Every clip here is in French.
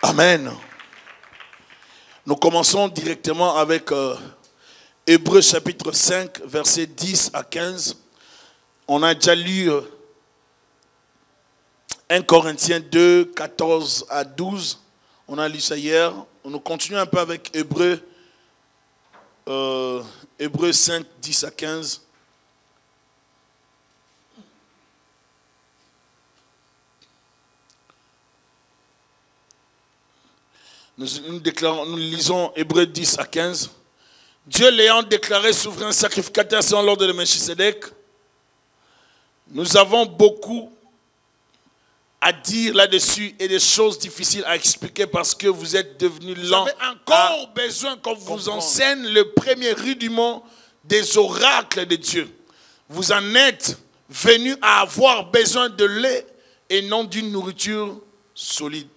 Amen. Nous commençons directement avec Hébreux chapitre 5, versets 10 à 15. On a déjà lu 1 Corinthiens 2, 14 à 12. On a lu ça hier. Nous continuons un peu avec Hébreux 5, 10 à 15. Nous lisons Hébreux 10 à 15. Dieu l'ayant déclaré souverain sacrificateur selon l'ordre de Melchisédek, nous avons beaucoup à dire là-dessus et des choses difficiles à expliquer parce que vous êtes devenus lents. Vous avez encore besoin qu'on vous enseigne le premier rudiment des oracles de Dieu. Vous en êtes venus à avoir besoin de lait et non d'une nourriture solide.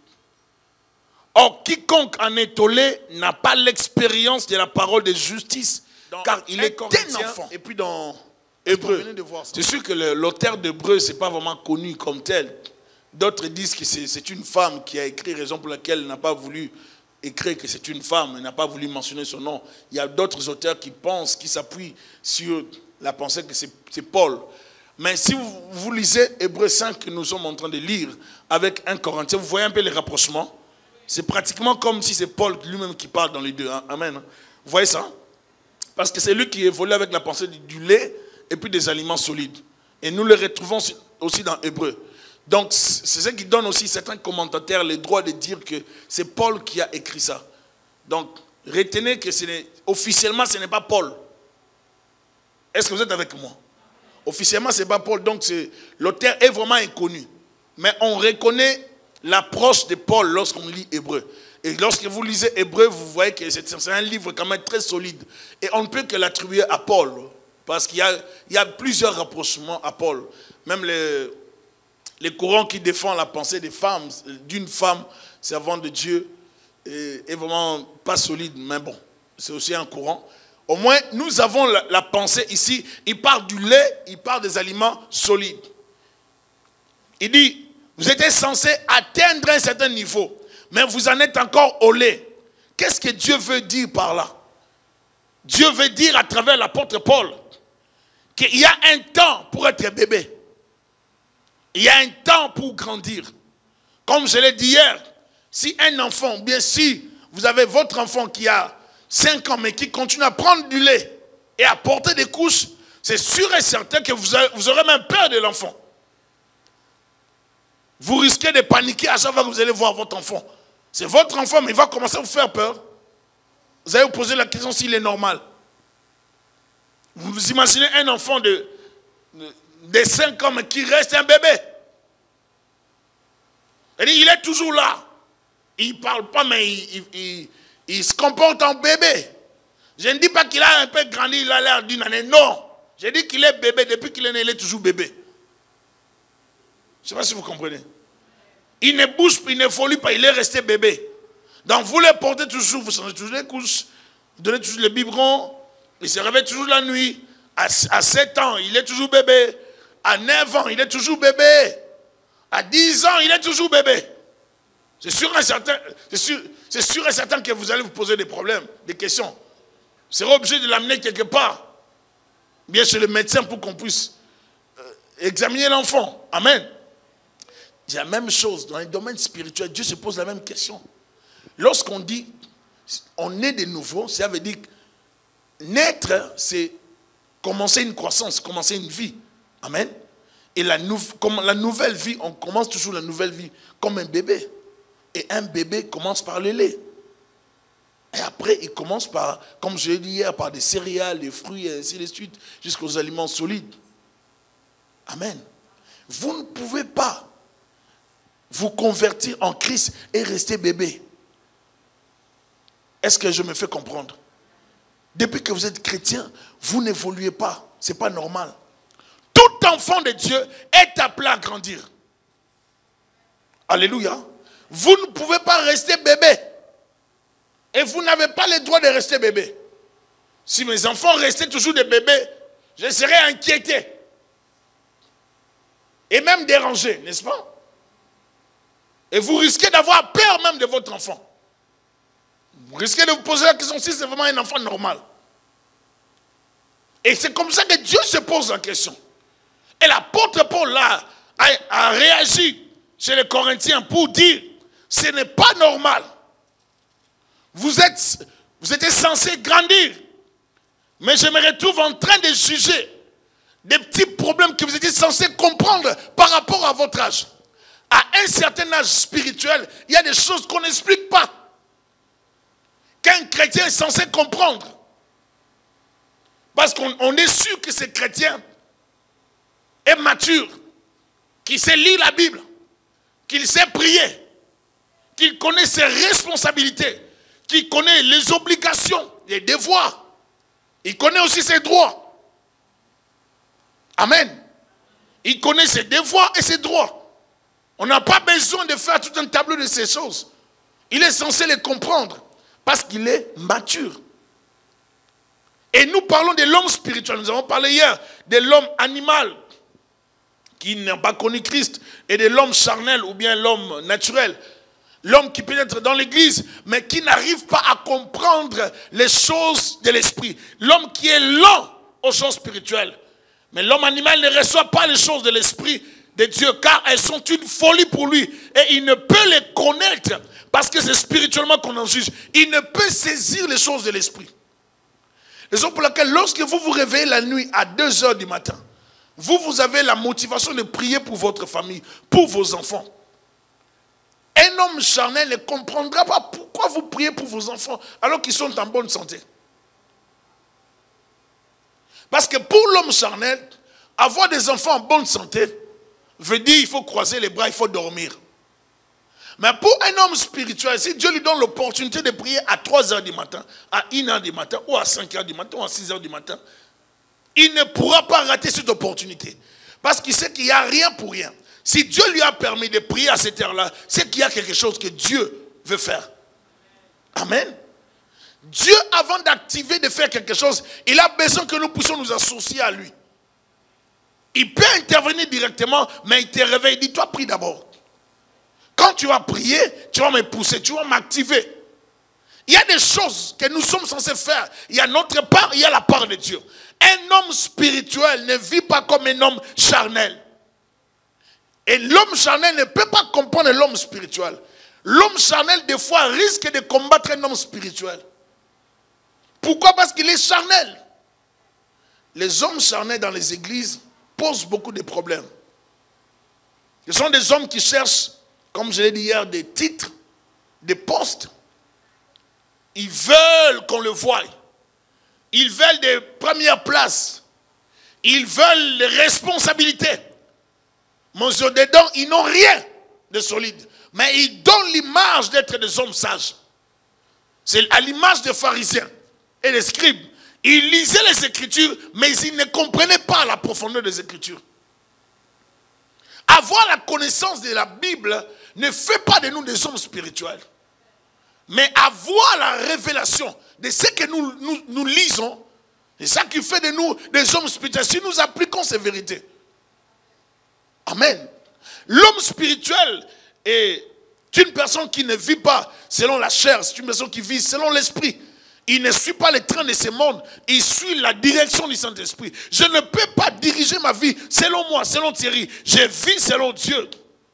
Or, quiconque en est au lait n'a pas l'expérience de la parole de justice, car il est un enfant. Et puis dans Hébreux, c'est sûr que l'auteur d'Hébreux, ce n'est pas vraiment connu comme tel. D'autres disent que c'est une femme qui a écrit, raison pour laquelle elle n'a pas voulu écrire que c'est une femme, elle n'a pas voulu mentionner son nom. Il y a d'autres auteurs qui pensent, qui s'appuient sur la pensée que c'est Paul. Mais si vous lisez Hébreux 5 que nous sommes en train de lire avec 1 Corinthiens, vous voyez un peu les rapprochements. C'est pratiquement comme si c'est Paul lui-même qui parle dans les deux. Hein? Amen. Vous voyez ça? Parce que c'est lui qui évolue avec la pensée du lait et puis des aliments solides. Et nous le retrouvons aussi dans Hébreux. Donc, c'est ce qui donne aussi certains commentateurs le droit de dire que c'est Paul qui a écrit ça. Donc, retenez que officiellement, ce n'est pas Paul. Est-ce que vous êtes avec moi? Officiellement, ce n'est pas Paul. Donc, l'auteur est vraiment inconnu. Mais on reconnaît l'approche de Paul lorsqu'on lit Hébreux. Et lorsque vous lisez Hébreux, vous voyez que c'est un livre quand même très solide. Et on ne peut que l'attribuer à Paul. Parce qu'il y a plusieurs rapprochements à Paul. Même les courants qui défendent la pensée des femmes, d'une femme servante de Dieu, est vraiment pas solide. Mais bon, c'est aussi un courant. Au moins, nous avons la pensée ici. Il parle du lait, il parle des aliments solides. Il dit, vous êtes censé atteindre un certain niveau, mais vous en êtes encore au lait. Qu'est-ce que Dieu veut dire par là? Dieu veut dire à travers l'apôtre Paul qu'il y a un temps pour être bébé. Il y a un temps pour grandir. Comme je l'ai dit hier, si un enfant, bien si vous avez votre enfant qui a 5 ans mais qui continue à prendre du lait et à porter des couches, c'est sûr et certain que vous aurez même peur de l'enfant. Vous risquez de paniquer à chaque fois que vous allez voir votre enfant. C'est votre enfant, mais il va commencer à vous faire peur. Vous allez vous poser la question s'il est normal. Vous vous imaginez un enfant de 5 ans, mais qui reste un bébé. Il est toujours là. Il ne parle pas, mais il se comporte en bébé. Je ne dis pas qu'il a un peu grandi, il a l'air d'une année. Non. Je dis qu'il est bébé. Depuis qu'il est né, il est toujours bébé. Je ne sais pas si vous comprenez. Il ne bouge pas, il ne évolue pas, il est resté bébé. Donc vous le portez toujours, vous changez toujours les couches, vous donnez toujours les biberons, il se réveille toujours la nuit. À 7 ans, il est toujours bébé. À 9 ans, il est toujours bébé. À 10 ans, il est toujours bébé. C'est sûr et certain que vous allez vous poser des problèmes, des questions. Vous serez obligé de l'amener quelque part. Bien chez le médecin pour qu'on puisse examiner l'enfant. Amen. C'est la même chose dans les domaines spirituels. Dieu se pose la même question. Lorsqu'on dit on est de nouveau, ça veut dire naître, c'est commencer une croissance, commencer une vie. Amen. Et comme la nouvelle vie, on commence toujours la nouvelle vie comme un bébé. Et un bébé commence par le lait. Et après, il commence par, comme je l'ai dit hier, par des céréales, des fruits, et ainsi de suite, jusqu'aux aliments solides. Amen. Vous ne pouvez pas vous convertir en Christ et rester bébé. Est-ce que je me fais comprendre? Depuis que vous êtes chrétien, vous n'évoluez pas. Ce n'est pas normal. Tout enfant de Dieu est appelé à grandir. Alléluia. Vous ne pouvez pas rester bébé. Et vous n'avez pas le droit de rester bébé. Si mes enfants restaient toujours des bébés, je serais inquiété. Et même dérangé, n'est-ce pas? Et vous risquez d'avoir peur même de votre enfant. Vous risquez de vous poser la question si c'est vraiment un enfant normal. Et c'est comme ça que Dieu se pose la question. Et l'apôtre Paul là a réagi chez les Corinthiens pour dire, ce n'est pas normal. Vous étiez censé grandir. Mais je me retrouve en train de juger des petits problèmes que vous étiez censés comprendre par rapport à votre âge. À un certain âge spirituel, il y a des choses qu'on n'explique pas. Qu'un chrétien est censé comprendre. Parce qu'on est sûr que ce chrétien est mature, qu'il sait lire la Bible, qu'il sait prier, qu'il connaît ses responsabilités, qu'il connaît les obligations, les devoirs. Il connaît aussi ses droits. Amen. Il connaît ses devoirs et ses droits. On n'a pas besoin de faire tout un tableau de ces choses. Il est censé les comprendre parce qu'il est mature. Et nous parlons de l'homme spirituel. Nous avons parlé hier de l'homme animal qui n'a pas connu Christ et de l'homme charnel ou bien l'homme naturel. L'homme qui peut être dans l'église mais qui n'arrive pas à comprendre les choses de l'esprit. L'homme qui est lent aux choses spirituelles. Mais l'homme animal ne reçoit pas les choses de l'esprit de Dieu car elles sont une folie pour lui. Et il ne peut les connaître parce que c'est spirituellement qu'on en juge. Il ne peut saisir les choses de l'esprit. Raison pour laquelle lorsque vous vous réveillez la nuit à 2 h du matin, vous avez la motivation de prier pour votre famille, pour vos enfants. Un homme charnel ne comprendra pas pourquoi vous priez pour vos enfants alors qu'ils sont en bonne santé. Parce que pour l'homme charnel, avoir des enfants en bonne santé veut dire qu'il faut croiser les bras, il faut dormir. Mais pour un homme spirituel, si Dieu lui donne l'opportunité de prier à 3 h du matin, à 1 h du matin, ou à 5 h du matin, ou à 6 h du matin, il ne pourra pas rater cette opportunité. Parce qu'il sait qu'il n'y a rien pour rien. Si Dieu lui a permis de prier à cette heure-là, c'est qu'il y a quelque chose que Dieu veut faire. Amen. Dieu, avant d'activer, de faire quelque chose, il a besoin que nous puissions nous associer à lui. Il peut intervenir directement, mais il te réveille. Dis-toi, prie d'abord. Quand tu vas prier, tu vas me pousser, tu vas m'activer. Il y a des choses que nous sommes censés faire. Il y a notre part, il y a la part de Dieu. Un homme spirituel ne vit pas comme un homme charnel. Et l'homme charnel ne peut pas comprendre l'homme spirituel. L'homme charnel, des fois, risque de combattre un homme spirituel. Pourquoi? Parce qu'il est charnel. Les hommes charnels dans les églises posent beaucoup de problèmes. Ce sont des hommes qui cherchent, comme je l'ai dit hier, des titres, des postes. Ils veulent qu'on le voie. Ils veulent des premières places. Ils veulent les responsabilités. Mais dedans, ils n'ont rien de solide. Mais ils donnent l'image d'être des hommes sages. C'est à l'image des pharisiens et des scribes. Ils lisaient les Écritures, mais ils ne comprenaient pas la profondeur des Écritures. Avoir la connaissance de la Bible ne fait pas de nous des hommes spirituels. Mais avoir la révélation de ce que nous lisons, c'est ça qui fait de nous des hommes spirituels. Si nous appliquons ces vérités. Amen. L'homme spirituel est une personne qui ne vit pas selon la chair. C'est une personne qui vit selon l'esprit. Il ne suit pas les trains de ce monde. Il suit la direction du Saint-Esprit. Je ne peux pas diriger ma vie selon moi, selon Thierry. Je vis selon Dieu.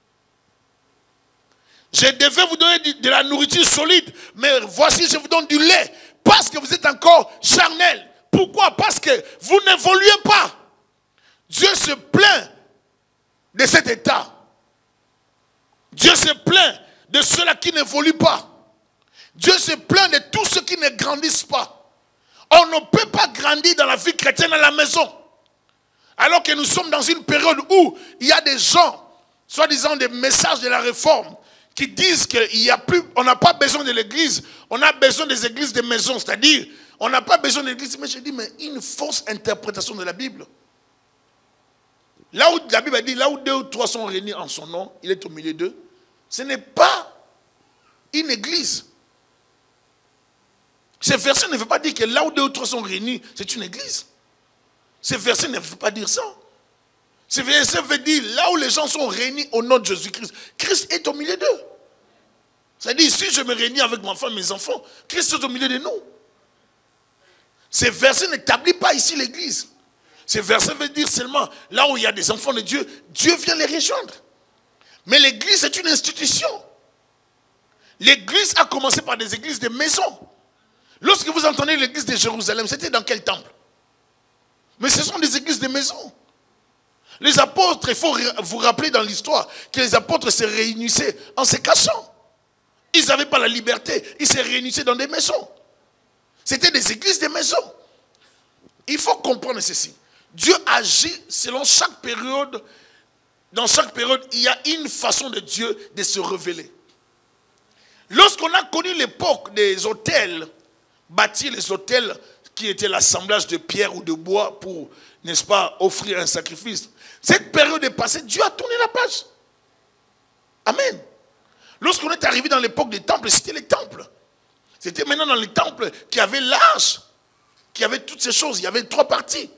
Je devais vous donner de la nourriture solide. Mais voici, je vous donne du lait. Parce que vous êtes encore charnel. Pourquoi? Parce que vous n'évoluez pas. Dieu se plaint de cet état. Dieu se plaint de ceux-là qui n'évoluent pas. Dieu se plaint de tous ceux qui ne grandissent pas. On ne peut pas grandir dans la vie chrétienne à la maison. Alors que nous sommes dans une période où il y a des gens, soi-disant des messages de la réforme, qui disent qu'on n'a pas besoin de l'église, on a besoin des églises de maison. C'est-à-dire, on n'a pas besoin de l'église. Mais je dis, mais une fausse interprétation de la Bible. Là où la Bible dit, là où 2 ou 3 sont réunis en son nom, il est au milieu d'eux. Ce n'est pas une église. Ce verset ne veut pas dire que là où 2 ou 3 sont réunis, c'est une église. Ce verset ne veut pas dire ça. Ce Ce verset veut dire, là où les gens sont réunis au nom de Jésus-Christ, Christ est au milieu d'eux. C'est-à-dire, si je me réunis avec ma femme et mes enfants, Christ est au milieu de nous. Ce verset n'établit pas ici l'église. Ce verset veut dire seulement, là où il y a des enfants de Dieu, Dieu vient les rejoindre. Mais l'église est une institution. L'église a commencé par des églises de maisons. Lorsque vous entendez l'église de Jérusalem, c'était dans quel temple? Mais ce sont des églises de maisons. Les apôtres, il faut vous rappeler dans l'histoire que les apôtres se réunissaient en se cachant. Ils n'avaient pas la liberté. Ils se réunissaient dans des maisons. C'était des églises de maisons. Il faut comprendre ceci. Dieu agit selon chaque période. Dans chaque période, il y a une façon de Dieu de se révéler. Lorsqu'on a connu l'époque des autels, bâtir les autels qui étaient l'assemblage de pierre ou de bois pour, n'est-ce pas, offrir un sacrifice. Cette période est passée, Dieu a tourné la page. Amen. Lorsqu'on est arrivé dans l'époque des temples, c'était les temples. C'était maintenant dans les temples qu'il y avait l'arche, qu'il y avait toutes ces choses. Il y avait 3 parties.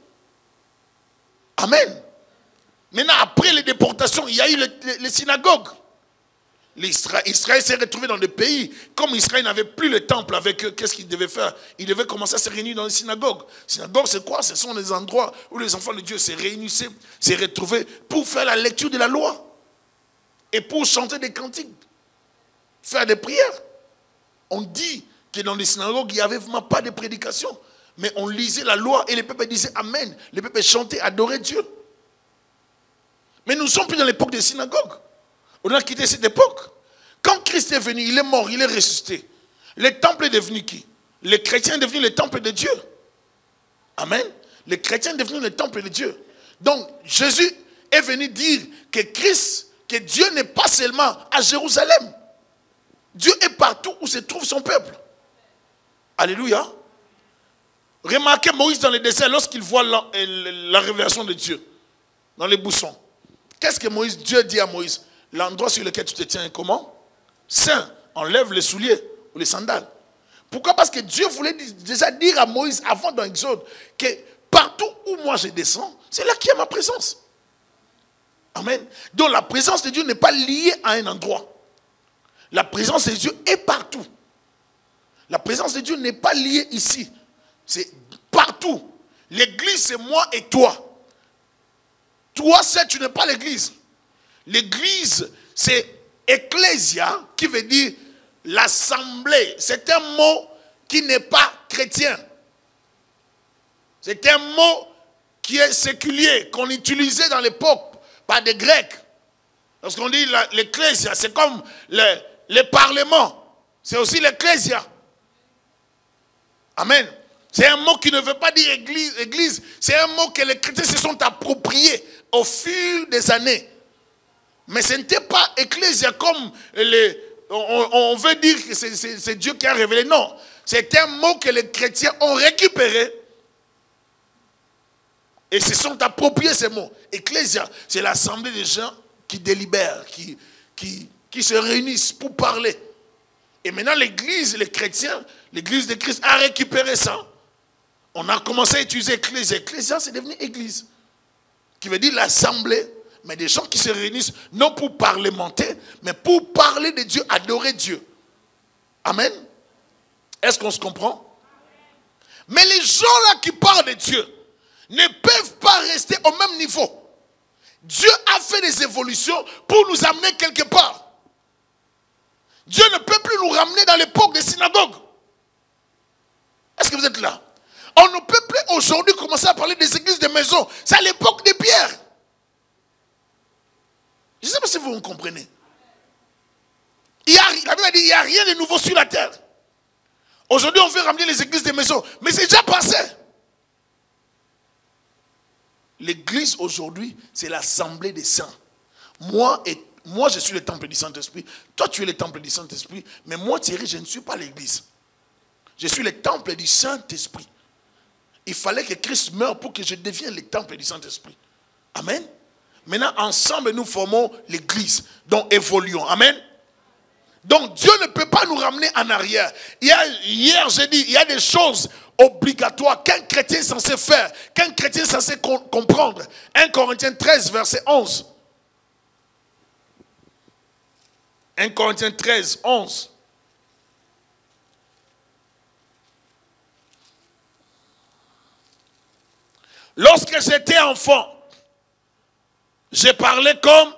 Amen. Maintenant, après les déportations, il y a eu les synagogues. Israël s'est retrouvé dans des pays. Comme Israël n'avait plus le temple avec eux, qu'est-ce qu'il devait faire? Il devait commencer à se réunir dans les synagogues. Synagogues, c'est quoi? Ce sont les endroits où les enfants de Dieu se réunissaient, se retrouvaient pour faire la lecture de la loi. Et pour chanter des cantiques. Faire des prières. On dit que dans les synagogues, il n'y avait vraiment pas de prédication. Mais on lisait la loi et les peuples disaient Amen. Les peuples chantaient, adoraient Dieu. Mais nous ne sommes plus dans l'époque des synagogues. On a quitté cette époque. Quand Christ est venu, il est mort, il est ressuscité. Le temple est devenu qui? Les chrétiens sont devenus le temple de Dieu. Amen. Les chrétiens sont devenus le temple de Dieu. Donc, Jésus est venu dire que Christ, que Dieu n'est pas seulement à Jérusalem. Dieu est partout où se trouve son peuple. Alléluia. Remarquez Moïse dans le désert lorsqu'il voit la révélation de Dieu dans les buissons. Qu'est-ce que Dieu dit à Moïse? L'endroit sur lequel tu te tiens est comment? Saint. Enlève les souliers ou les sandales. Pourquoi? Parce que Dieu voulait déjà dire à Moïse avant dans Exode que partout où moi je descends, c'est là qu'il y a ma présence. Amen. Donc la présence de Dieu n'est pas liée à un endroit. La présence de Dieu est partout. La présence de Dieu n'est pas liée ici. C'est partout. L'église, c'est moi et toi. Toi, tu n'es pas l'église. L'église, c'est ecclésia, qui veut dire l'assemblée. C'est un mot qui n'est pas chrétien. C'est un mot qui est séculier, qu'on utilisait dans l'époque par des Grecs. Lorsqu'on dit l'ecclésia, c'est comme le parlement. C'est aussi l'ecclésia. Amen. C'est un mot qui ne veut pas dire église. C'est un mot que les chrétiens se sont appropriés au fil des années. Mais ce n'était pas ecclésia comme on veut dire que c'est Dieu qui a révélé. Non. C'est un mot que les chrétiens ont récupéré. Et se sont appropriés ces mots. Ecclésia, c'est l'assemblée des gens qui délibèrent, qui se réunissent pour parler. Et maintenant l'église, les chrétiens, l'église de Christ a récupéré ça. On a commencé à utiliser ecclésia. Ecclésia, c'est devenu église. Qui veut dire l'assemblée, mais des gens qui se réunissent, non pour parlementer, mais pour parler de Dieu, adorer Dieu. Amen. Est-ce qu'on se comprend? Mais les gens-là qui parlent de Dieu ne peuvent pas rester au même niveau. Dieu a fait des évolutions pour nous amener quelque part. Dieu ne peut plus nous ramener dans l'époque des synagogues. Est-ce que vous êtes là? On ne peut plus aujourd'hui commencer à parler des églises de maison. C'est à l'époque des pierres. Je ne sais pas si vous me comprenez. La Bible dit qu'il n'y a rien de nouveau sur la terre. Aujourd'hui, on veut ramener les églises de maison. Mais c'est déjà passé. L'église aujourd'hui, c'est l'assemblée des saints. Moi, je suis le temple du Saint-Esprit. Toi, tu es le temple du Saint-Esprit. Mais moi, Thierry, je ne suis pas l'église. Je suis le temple du Saint-Esprit. Il fallait que Christ meure pour que je devienne le temple du Saint-Esprit. Amen. Maintenant, ensemble, nous formons l'église. Donc, évoluons. Amen. Donc Dieu ne peut pas nous ramener en arrière. Hier, j'ai dit, il y a des choses obligatoires qu'un chrétien est censé faire, qu'un chrétien est censé comprendre. 1 Corinthiens 13, verset 11. 1 Corinthiens 13, 11. Lorsque j'étais enfant, j'ai parlé comme,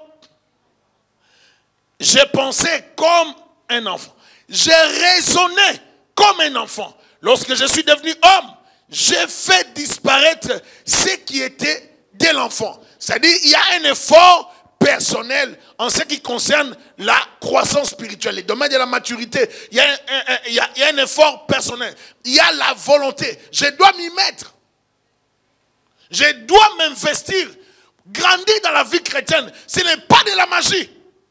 j'ai pensé comme un enfant. J'ai raisonné comme un enfant. Lorsque je suis devenu homme, j'ai fait disparaître ce qui était de l'enfant. C'est-à-dire, il y a un effort personnel en ce qui concerne la croissance spirituelle. Le domaine de la maturité, il y a un effort personnel. Il y a la volonté. Je dois m'y mettre. Je dois m'investir. Grandir dans la vie chrétienne, ce n'est pas de la magie.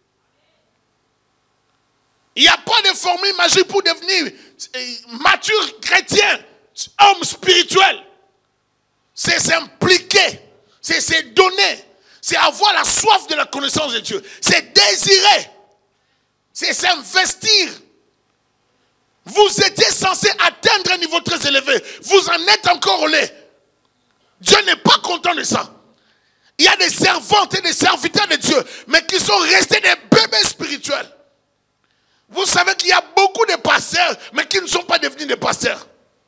Il n'y a pas de formule magique pour devenir mature chrétien, homme spirituel. C'est s'impliquer, c'est se donner, c'est avoir la soif de la connaissance de Dieu, c'est désirer, c'est s'investir. Vous étiez censé atteindre un niveau très élevé, vous en êtes encore au lait. Dieu n'est pas content de ça. Il y a des servantes et des serviteurs de Dieu, mais qui sont restés des bébés spirituels. Vous savez qu'il y a beaucoup de pasteurs, mais qui ne sont pas devenus des pasteurs.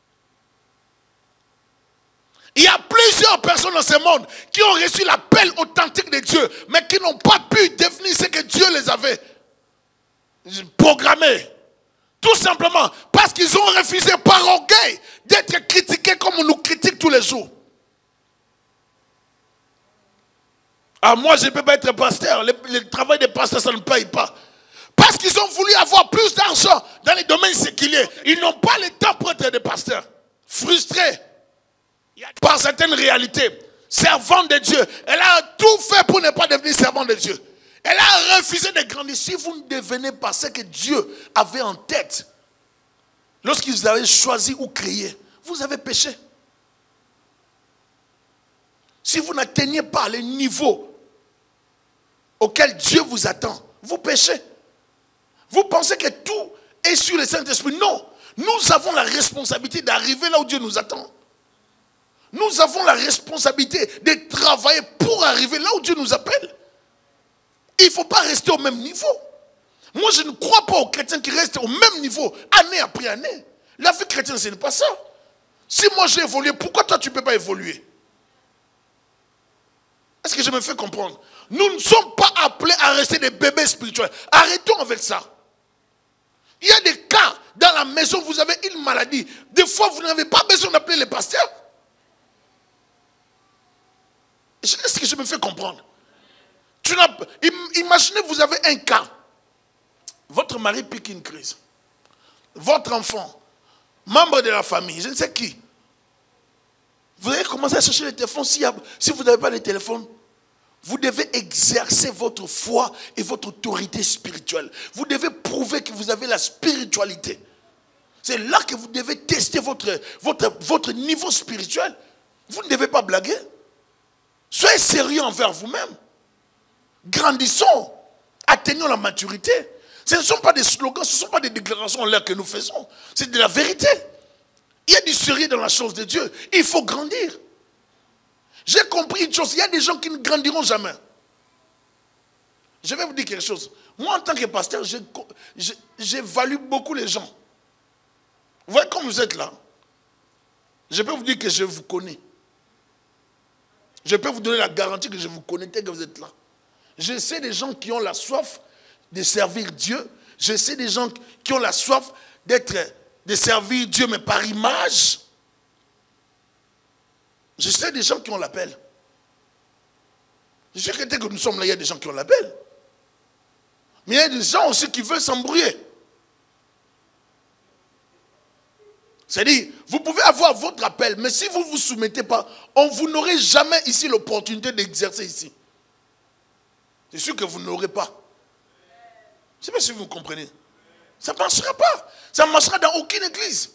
Il y a plusieurs personnes dans ce monde qui ont reçu l'appel authentique de Dieu, mais qui n'ont pas pu devenir ce que Dieu les avait programmés. Tout simplement parce qu'ils ont refusé par orgueil d'être critiqués comme on nous critique tous les jours. Ah, moi, je ne peux pas être pasteur. Le travail des pasteurs, ça ne paye pas. Parce qu'ils ont voulu avoir plus d'argent dans les domaines séculiers. Ils n'ont pas le temps pour être des pasteurs. Frustrés par certaines réalités. Servante de Dieu. Elle a tout fait pour ne pas devenir servante de Dieu. Elle a refusé de grandir. Si vous ne devenez pas ce que Dieu avait en tête, lorsqu'il vous avait choisi ou créé, vous avez péché. Si vous n'atteignez pas le niveau auquel Dieu vous attend, vous péchez. Vous pensez que tout est sur le Saint-Esprit. Non. Nous avons la responsabilité d'arriver là où Dieu nous attend. Nous avons la responsabilité de travailler pour arriver là où Dieu nous appelle. Il ne faut pas rester au même niveau. Moi, je ne crois pas aux chrétiens qui restent au même niveau, année après année. La vie chrétienne, ce n'est pas ça. Si moi j'ai évolué, pourquoi toi tu ne peux pas évoluer? Est-ce que je me fais comprendre? Nous ne sommes pas appelés à rester des bébés spirituels. Arrêtons avec ça. Il y a des cas, dans la maison, vous avez une maladie. Des fois, vous n'avez pas besoin d'appeler les pasteurs. Est-ce que je me fais comprendre? Imaginez, vous avez un cas. Votre mari pique une crise. Votre enfant, membre de la famille, je ne sais qui. Vous allez commencer à chercher le téléphone. Si vous n'avez pas le téléphone, vous devez exercer votre foi et votre autorité spirituelle. Vous devez prouver que vous avez la spiritualité. C'est là que vous devez tester votre niveau spirituel. Vous ne devez pas blaguer. Soyez sérieux envers vous-même. Grandissons. Atteignons la maturité. Ce ne sont pas des slogans, ce ne sont pas des déclarations en l'air que nous faisons. C'est de la vérité. Il y a du sérieux dans la chose de Dieu. Il faut grandir. J'ai compris une chose. Il y a des gens qui ne grandiront jamais. Je vais vous dire quelque chose. Moi, en tant que pasteur, j'évalue beaucoup les gens. Vous voyez comme vous êtes là. Je peux vous dire que je vous connais. Je peux vous donner la garantie que je vous connais dès que vous êtes là. Je sais des gens qui ont la soif de servir Dieu. Je sais des gens qui ont la soif de servir Dieu, mais par image. Je sais des gens qui ont l'appel. Je sais que dès que nous sommes là, il y a des gens qui ont l'appel. Mais il y a des gens aussi qui veulent s'embrouiller. C'est-à-dire, vous pouvez avoir votre appel, mais si vous ne vous soumettez pas, vous n'aurez jamais ici l'opportunité d'exercer ici. C'est sûr que vous n'aurez pas. Je ne sais pas si vous comprenez. Ça ne marchera pas. Ça ne marchera dans aucune église.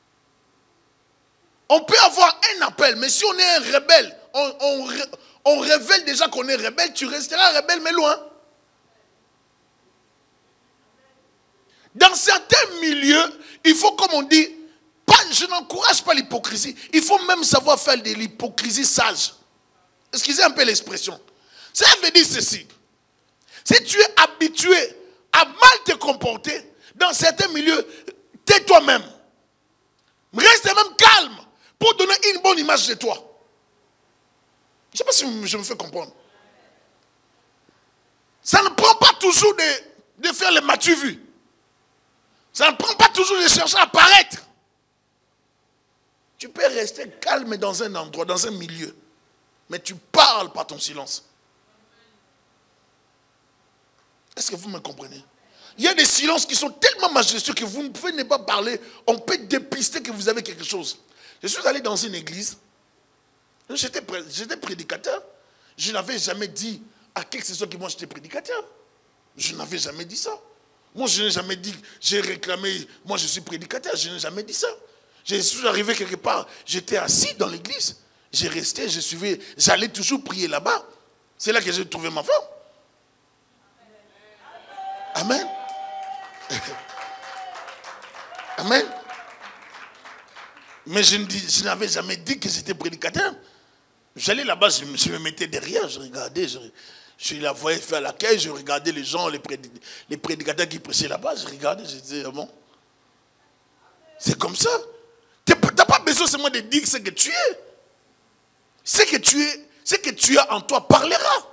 On peut avoir un appel, mais si on est un rebelle, on révèle déjà qu'on est rebelle, tu resteras rebelle, mais loin. Dans certains milieux, il faut, comme on dit, je n'encourage pas l'hypocrisie. Il faut même savoir faire de l'hypocrisie sage. Excusez un peu l'expression. Ça veut dire ceci. Si tu es habitué à mal te comporter, dans certains milieux, tais-toi même. Reste même calme pour donner une bonne image de toi. Je ne sais pas si je me fais comprendre. Ça ne prend pas toujours de faire le m'as-tu vu. Ça ne prend pas toujours de chercher à paraître. Tu peux rester calme dans un endroit, dans un milieu. Mais tu parles par ton silence. Est-ce que vous me comprenez? Il y a des silences qui sont tellement majestueux que vous ne pouvez pas parler. On peut dépister que vous avez quelque chose. Je suis allé dans une église. J'étais prédicateur. Je n'avais jamais dit à qui que ce soit que moi j'étais prédicateur. Je n'avais jamais dit ça. Moi je n'ai jamais dit, j'ai réclamé, moi je suis prédicateur. Je n'ai jamais dit ça. Je suis arrivé quelque part, j'étais assis dans l'église. J'ai resté, je suivais, j'allais toujours prier là-bas. C'est là que j'ai trouvé ma femme. Amen. Amen. Mais je n'avais jamais dit que j'étais prédicateur. J'allais là-bas, je me mettais derrière, je regardais, je la voyais faire l'accueil, je regardais les gens, les prédicateurs qui prêchaient là-bas, je regardais, je disais, ah bon, c'est comme ça. Tu n'as pas besoin seulement de dire ce que tu es. Ce que tu as en toi parlera.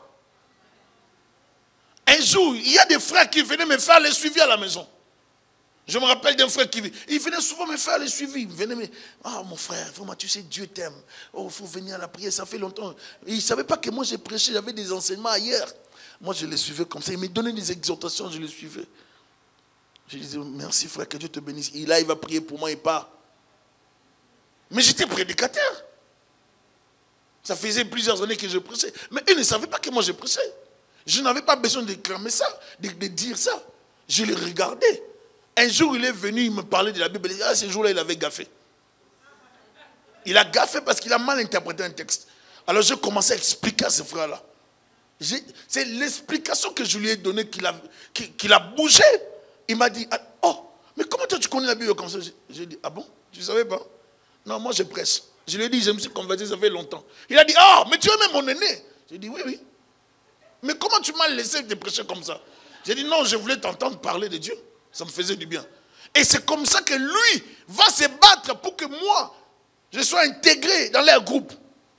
Un jour, il y a des frères qui venaient me faire le suivi à la maison. Je me rappelle d'un frère qui venait souvent me faire le suivi. Il venait me dire, ah mon frère, vraiment, tu sais, Dieu t'aime. Oh, il faut venir à la prière, ça fait longtemps. Et il ne savait pas que moi j'ai prêché, j'avais des enseignements ailleurs. Moi je les suivais comme ça. Il me donnait des exhortations, je les suivais. Je disais, merci frère, que Dieu te bénisse. Et là, il va prier pour moi, il part. Mais j'étais prédicateur. Ça faisait plusieurs années que je prêchais. Mais ils ne savaient pas que moi je prêchais. Je n'avais pas besoin de clamer ça, de dire ça. Je les regardais. Un jour, il est venu, il me parlait de la Bible. Ah, ce jour-là, il avait gaffé. Il a gaffé parce qu'il a mal interprété un texte. Alors, je commençais à expliquer à ce frère-là. C'est l'explication que je lui ai donnée qu'il a bougé. Il m'a dit, oh, mais comment toi tu connais la Bible comme ça? J'ai dit, ah bon? Tu ne savais pas? Non, moi je prêche. Je lui ai dit, je me suis converti, ça fait longtemps. Il a dit, oh, mais tu es même mon aîné. J'ai dit, oui, oui. Mais comment tu m'as laissé te prêcher comme ça? J'ai dit, non, je voulais t'entendre parler de Dieu. Ça me faisait du bien. Et c'est comme ça que lui va se battre pour que moi, je sois intégré dans leur groupe.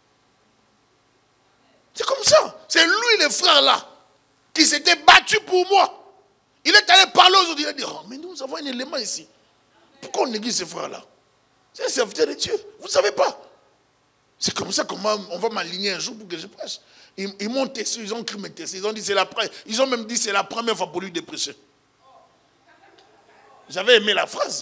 C'est comme ça. C'est lui, le frère là, qui s'était battu pour moi. Il est allé parler aux autres. Il a dit, oh, mais nous avons un élément ici. Pourquoi on néglige ce frère-là? C'est un serviteur de Dieu. Vous ne savez pas. C'est comme ça qu'on va m'aligner un jour pour que je prêche. Ils m'ont testé, ils ont cru me tester. Ils ont dit, ils ont même dit, c'est la première fois pour lui de prêcher. J'avais aimé la phrase.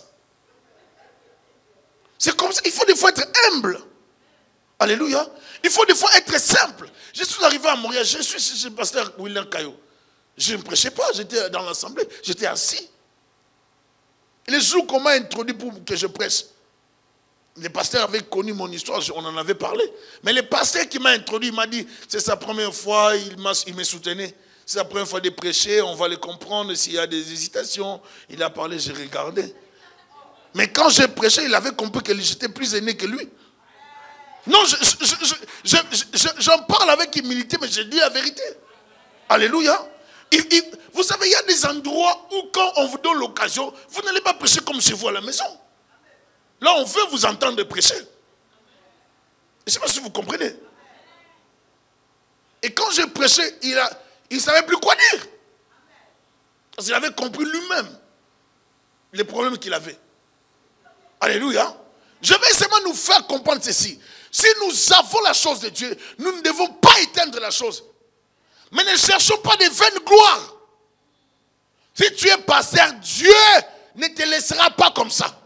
C'est comme ça. Il faut des fois être humble. Alléluia. Il faut des fois être simple. Je suis arrivé à Montréal. Je suis chez le pasteur William Caillot. Je ne prêchais pas. J'étais dans l'assemblée. J'étais assis. Et les jours qu'on m'a introduit pour que je prêche, les pasteurs avaient connu mon histoire. On en avait parlé. Mais le pasteur qui m'a introduit, il m'a dit, c'est sa première fois, il me soutenait. C'est la première fois de prêcher, on va le comprendre s'il y a des hésitations. Il a parlé, j'ai regardé. Mais quand j'ai prêché, il avait compris que j'étais plus aîné que lui. Non, j'en parle avec humilité, mais je dis la vérité. Alléluia. Vous savez, il y a des endroits où quand on vous donne l'occasion, vous n'allez pas prêcher comme chez vous à la maison. Là, on veut vous entendre prêcher. Je ne sais pas si vous comprenez. Et quand j'ai prêché, il ne savait plus quoi dire. Parce qu'il avait compris lui-même les problèmes qu'il avait. Alléluia. Je vais seulement nous faire comprendre ceci. Si nous avons la chose de Dieu, nous ne devons pas éteindre la chose. Mais ne cherchons pas de vaines gloires. Si tu es pasteur, Dieu ne te laissera pas comme ça.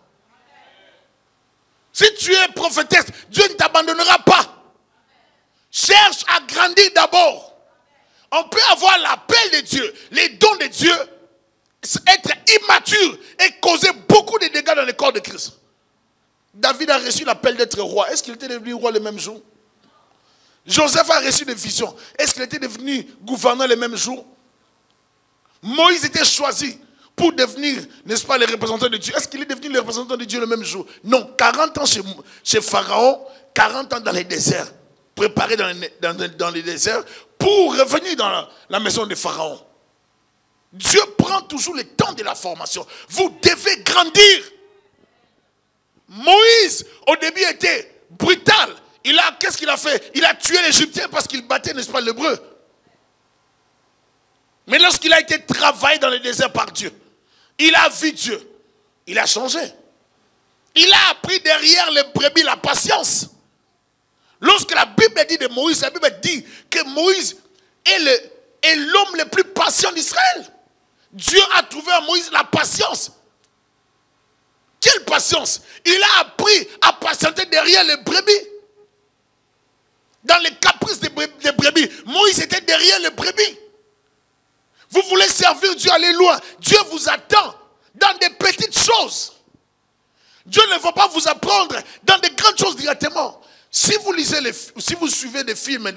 Si tu es prophétesse, Dieu ne t'abandonnera pas. Cherche à grandir d'abord. On peut avoir l'appel de Dieu, les dons de Dieu, être immature et causer beaucoup de dégâts dans le corps de Christ. David a reçu l'appel d'être roi. Est-ce qu'il était devenu roi le même jour? Joseph a reçu des visions. Est-ce qu'il était devenu gouverneur le même jour? Moïse était choisi pour devenir, n'est-ce pas, les représentants de Dieu. Est-ce qu'il est devenu le représentant de Dieu le même jour? Non, 40 ans chez Pharaon, 40 ans dans les déserts, préparé dans les déserts pour revenir dans la maison de Pharaon. Dieu prend toujours le temps de la formation. Vous devez grandir. Moïse, au début, était brutal. Qu'est-ce qu'il a fait? Il a tué l'Égyptien parce qu'il battait, n'est-ce pas, l'Hébreu. Mais lorsqu'il a été travaillé dans le désert par Dieu, il a vu Dieu. Il a changé. Il a appris derrière les brebis la patience. Lorsque la Bible dit de Moïse, la Bible dit que Moïse est l'homme le plus patient d'Israël. Dieu a trouvé à Moïse la patience. Quelle patience? Il a appris à patienter derrière les brebis. Dans les caprices des brebis. Moïse était derrière les brebis. Vous voulez servir Dieu, aller loin. Dieu vous attend dans des petites choses. Dieu ne va pas vous apprendre dans des grandes choses directement. Si vous lisez, si vous suivez des films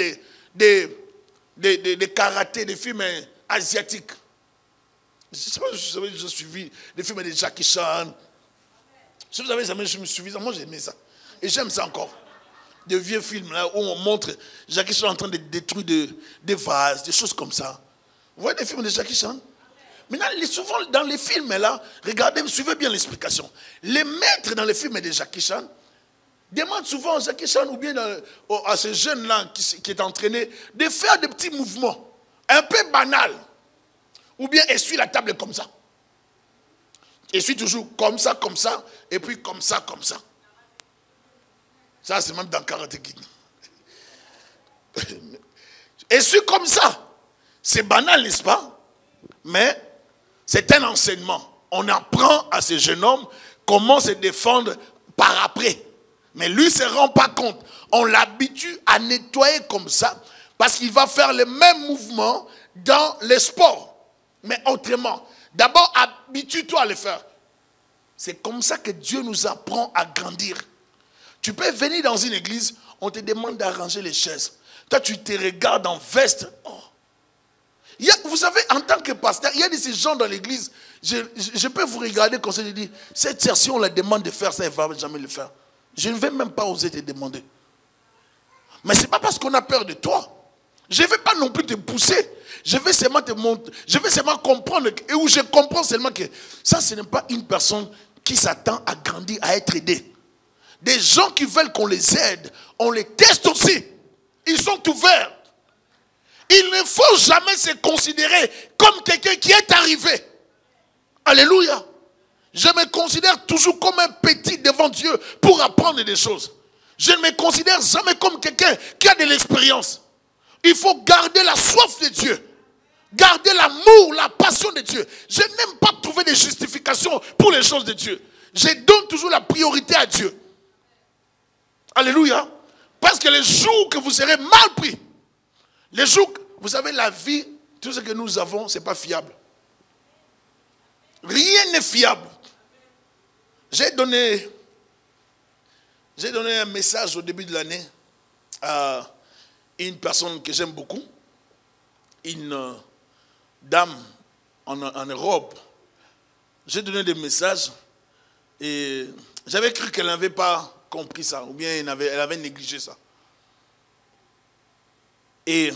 de karaté, des films asiatiques, je ne sais pas si vous avez suivi des films de Jackie Chan. Si vous avez jamais suivi ça, moi j'aimais ça. Et j'aime ça encore. Des vieux films là où on montre Jackie Chan en train de détruire des vases, des choses comme ça. Vous voyez des films de Jackie Chan? Maintenant, souvent dans les films là, regardez, suivez bien l'explication. Les maîtres dans les films de Jackie Chan demandent souvent à Jackie Chan ou bien à ce jeune là qui est entraîné de faire des petits mouvements un peu banals. Ou bien essuie la table comme ça. Essuie toujours comme ça, et puis comme ça, comme ça. Ça, c'est même dans Karate Kid. Essuie comme ça. C'est banal, n'est-ce pas? Mais c'est un enseignement. On apprend à ce jeune homme comment se défendre par après. Mais lui ne se rend pas compte. On l'habitue à nettoyer comme ça parce qu'il va faire le même mouvement dans les sports. Mais autrement. D'abord, habitue-toi à le faire. C'est comme ça que Dieu nous apprend à grandir. Tu peux venir dans une église, on te demande d'arranger les chaises. Toi, tu te regardes en veste. Oh. Vous savez, en tant que pasteur, il y a de ces gens dans l'église, je peux vous regarder comme ça et dire, cette sœur, si on la demande de faire ça, elle ne va jamais le faire. Je ne vais même pas oser te demander. Mais ce n'est pas parce qu'on a peur de toi. Je ne vais pas non plus te pousser. Je vais seulement te montrer, je vais seulement comprendre, et où je comprends seulement que ça, ce n'est pas une personne qui s'attend à grandir, à être aidée. Des gens qui veulent qu'on les aide, on les teste aussi. Ils sont ouverts. Il ne faut jamais se considérer comme quelqu'un qui est arrivé. Alléluia. Je me considère toujours comme un petit devant Dieu pour apprendre des choses. Je ne me considère jamais comme quelqu'un qui a de l'expérience. Il faut garder la soif de Dieu. Garder l'amour, la passion de Dieu. Je n'aime pas trouver des justifications pour les choses de Dieu. Je donne toujours la priorité à Dieu. Alléluia. Parce que les jours que vous serez mal pris, les jours, vous savez, la vie, tout ce que nous avons, ce n'est pas fiable. Rien n'est fiable. J'ai donné un message au début de l'année à une personne que j'aime beaucoup, une dame en Europe. J'ai donné des messages et j'avais cru qu'elle n'avait pas compris ça, ou bien elle avait négligé ça. Et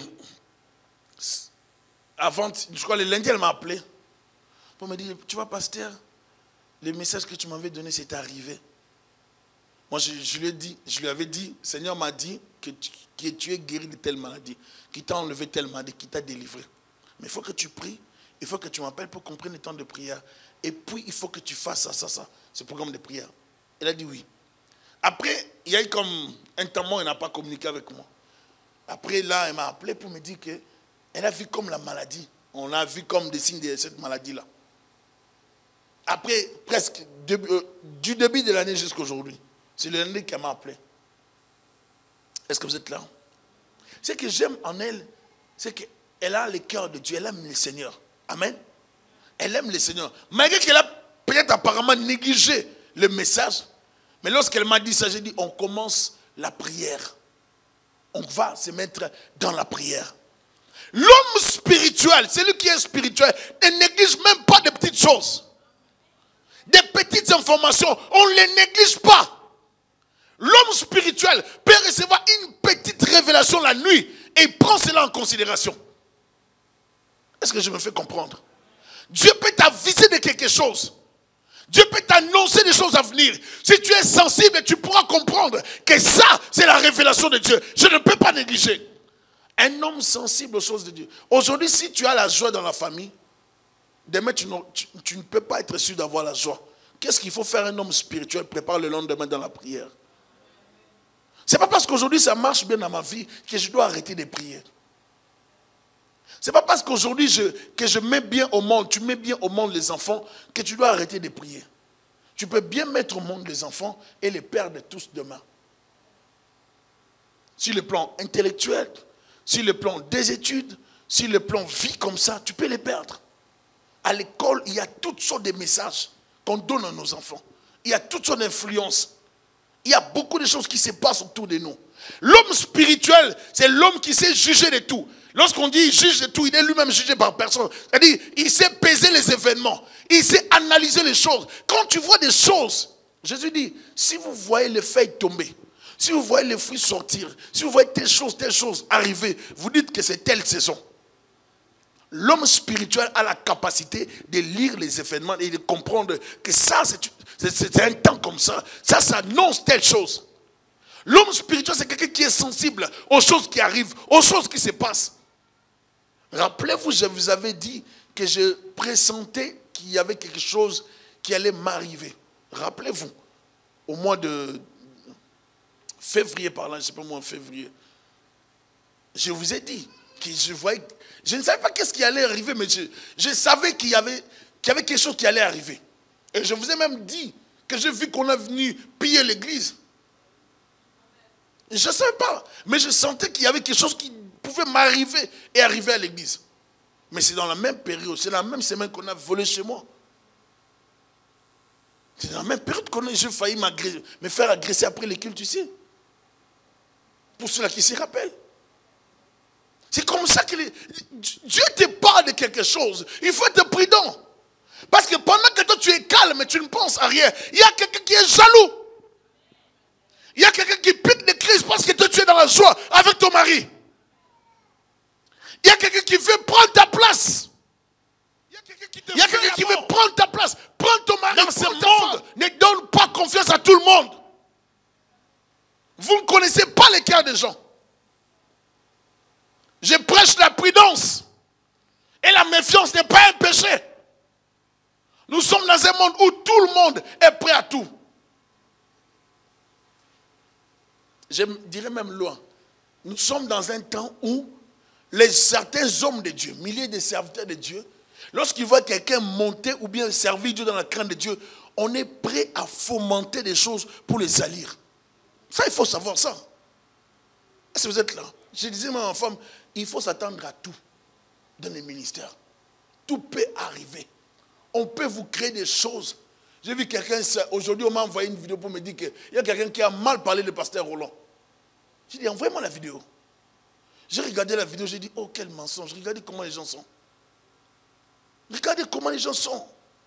avant, je crois le lundi, elle m'a appelé pour me dire, tu vois, pasteur, le message que tu m'avais donné, c'est arrivé. Moi, je lui avais dit, Seigneur m'a dit que tu es guéri de telle maladie, qu'il t'a enlevé telle maladie, qu'il t'a délivré. Mais il faut que tu pries, il faut que tu m'appelles pour qu'on prenne le temps de prière. Et puis, il faut que tu fasses ça, ce programme de prière. Elle a dit oui. Après, il y a eu comme un temps où elle n'a pas communiqué avec moi. Après, là, elle m'a appelé pour me dire qu'elle a vu comme la maladie. On a vu comme des signes de cette maladie-là. Après, presque, du début de l'année jusqu'à aujourd'hui, c'est le lundi qu'elle m'a appelé. Est-ce que vous êtes là? Ce que j'aime en elle, c'est qu'elle a le cœur de Dieu, elle aime le Seigneur. Amen. Elle aime le Seigneur. Malgré qu'elle a peut-être apparemment négligé le message, mais lorsqu'elle m'a dit ça, j'ai dit, on commence la prière. On va se mettre dans la prière. L'homme spirituel, celui qui est spirituel, ne néglige même pas de petites choses. choses. Des petites informations, on ne les néglige pas. L'homme spirituel peut recevoir une petite révélation la nuit et il prend cela en considération. Est-ce que je me fais comprendre? Dieu peut t'aviser de quelque chose. Dieu peut t'annoncer des choses à venir. Si tu es sensible, tu pourras comprendre que ça, c'est la révélation de Dieu. Je ne peux pas négliger. Un homme sensible aux choses de Dieu. Aujourd'hui, si tu as la joie dans la famille, demain, tu ne peux pas être sûr d'avoir la joie. Qu'est-ce qu'il faut faire? Un homme spirituel prépare le lendemain dans la prière. Ce n'est pas parce qu'aujourd'hui ça marche bien dans ma vie que je dois arrêter de prier. Ce n'est pas parce qu'aujourd'hui que je mets bien au monde, tu mets bien au monde les enfants, que tu dois arrêter de prier. Tu peux bien mettre au monde les enfants et les perdre tous demain. Sur le plan intellectuel, sur le plan des études, sur le plan vie comme ça, tu peux les perdre. À l'école, il y a toutes sortes de messages qu'on donne à nos enfants. Il y a toutes sortes d'influences. Il y a beaucoup de choses qui se passent autour de nous. L'homme spirituel, c'est l'homme qui sait juger de tout. Lorsqu'on dit il juge de tout, il est lui-même jugé par personne. C'est-à-dire, il sait peser les événements. Il sait analyser les choses. Quand tu vois des choses, Jésus dit, si vous voyez les feuilles tomber, si vous voyez les fruits sortir, si vous voyez telle chose arriver, vous dites que c'est telle saison. L'homme spirituel a la capacité de lire les événements et de comprendre que ça, c'est un temps comme ça. Ça annonce telle chose. L'homme spirituel, c'est quelqu'un qui est sensible aux choses qui arrivent, aux choses qui se passent. Rappelez-vous, je vous avais dit que je pressentais qu'il y avait quelque chose qui allait m'arriver. Rappelez-vous, au mois de février, par là, je ne sais pas moi, en février, je vous ai dit que je ne savais pas qu'est-ce qui allait arriver, mais je savais qu'il y avait quelque chose qui allait arriver. Et je vous ai même dit que j'ai vu qu'on est venu piller l'église. Je ne savais pas, mais je sentais qu'il y avait quelque chose qui pouvait m'arriver et arriver à l'église. Mais c'est dans la même période, c'est la même semaine qu'on a volé chez moi. C'est dans la même période j'ai failli me faire agresser après les cultes ici. Pour ceux-là qui s'y rappellent. C'est comme ça que Dieu te parle de quelque chose. Il faut être prudent. Parce que pendant que toi tu es calme et tu ne penses à rien, il y a quelqu'un qui est jaloux. Il y a quelqu'un qui pique des crises parce que toi tu es dans la joie avec ton mari. Il y a quelqu'un qui veut prendre ta place. Il y a quelqu'un qui veut prendre ta place. Prends ton mari dans ce monde. Ne donne pas confiance à tout le monde. Vous ne connaissez pas les cœurs des gens. Je prêche la prudence. Et la méfiance n'est pas un péché. Nous sommes dans un monde où tout le monde est prêt à tout. Je dirais même loin. Nous sommes dans un temps où certains hommes de Dieu, milliers de serviteurs de Dieu, lorsqu'ils voient quelqu'un monter ou bien servir Dieu dans la crainte de Dieu, on est prêt à fomenter des choses pour les salir. Ça, il faut savoir ça. Est-ce que vous êtes là? Je disais à ma femme, il faut s'attendre à tout dans les ministères. Tout peut arriver. On peut vous créer des choses. J'ai vu quelqu'un, aujourd'hui on m'a envoyé une vidéo pour me dire qu'il y a quelqu'un qui a mal parlé de pasteur Roland. J'ai dit, envoyez-moi la vidéo. J'ai regardé la vidéo, j'ai dit, oh quel mensonge. Regardez comment les gens sont. Regardez comment les gens sont.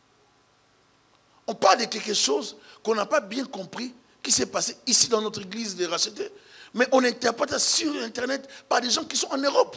On parle de quelque chose qu'on n'a pas bien compris, qui s'est passé ici dans notre église de racheter. Mais on interprète sur Internet par des gens qui sont en Europe.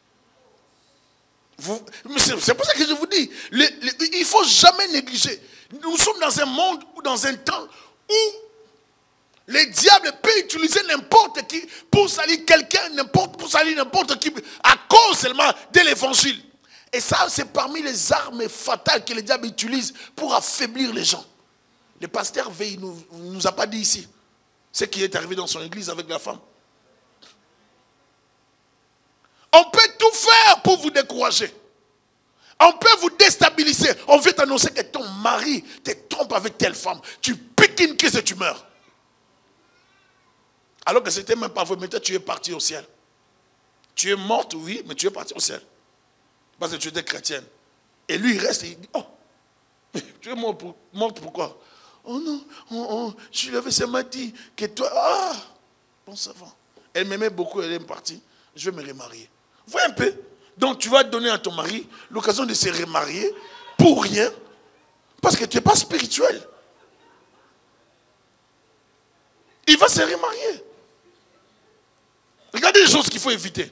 C'est pour ça que je vous dis, il ne faut jamais négliger. Nous sommes dans un monde ou dans un temps où le diable peut utiliser n'importe qui pour salir quelqu'un, pour salir n'importe qui, à cause seulement de l'évangile. Et ça, c'est parmi les armes fatales que le diable utilise pour affaiblir les gens. Le pasteur Veil ne nous a pas dit ici ce qui est arrivé dans son église avec la femme. On peut tout faire pour vous décourager. On peut vous déstabiliser. On veut t'annoncer que ton mari te trompe avec telle femme. Tu piques une crise et tu meurs. Alors que ce n'était même pas vrai. Mais toi, tu es parti au ciel. Tu es morte, oui, mais tu es parti au ciel. Parce que tu étais chrétienne. Et lui, il reste et il dit, oh, tu es morte pourquoi? Oh non, je lui avais seulement dit que toi, bon ça va. Elle m'aimait beaucoup, elle est partie. Je vais me remarier. Vois un peu. Donc tu vas donner à ton mari l'occasion de se remarier pour rien. Parce que tu n'es pas spirituel. Il va se remarier. Regardez les choses qu'il faut éviter.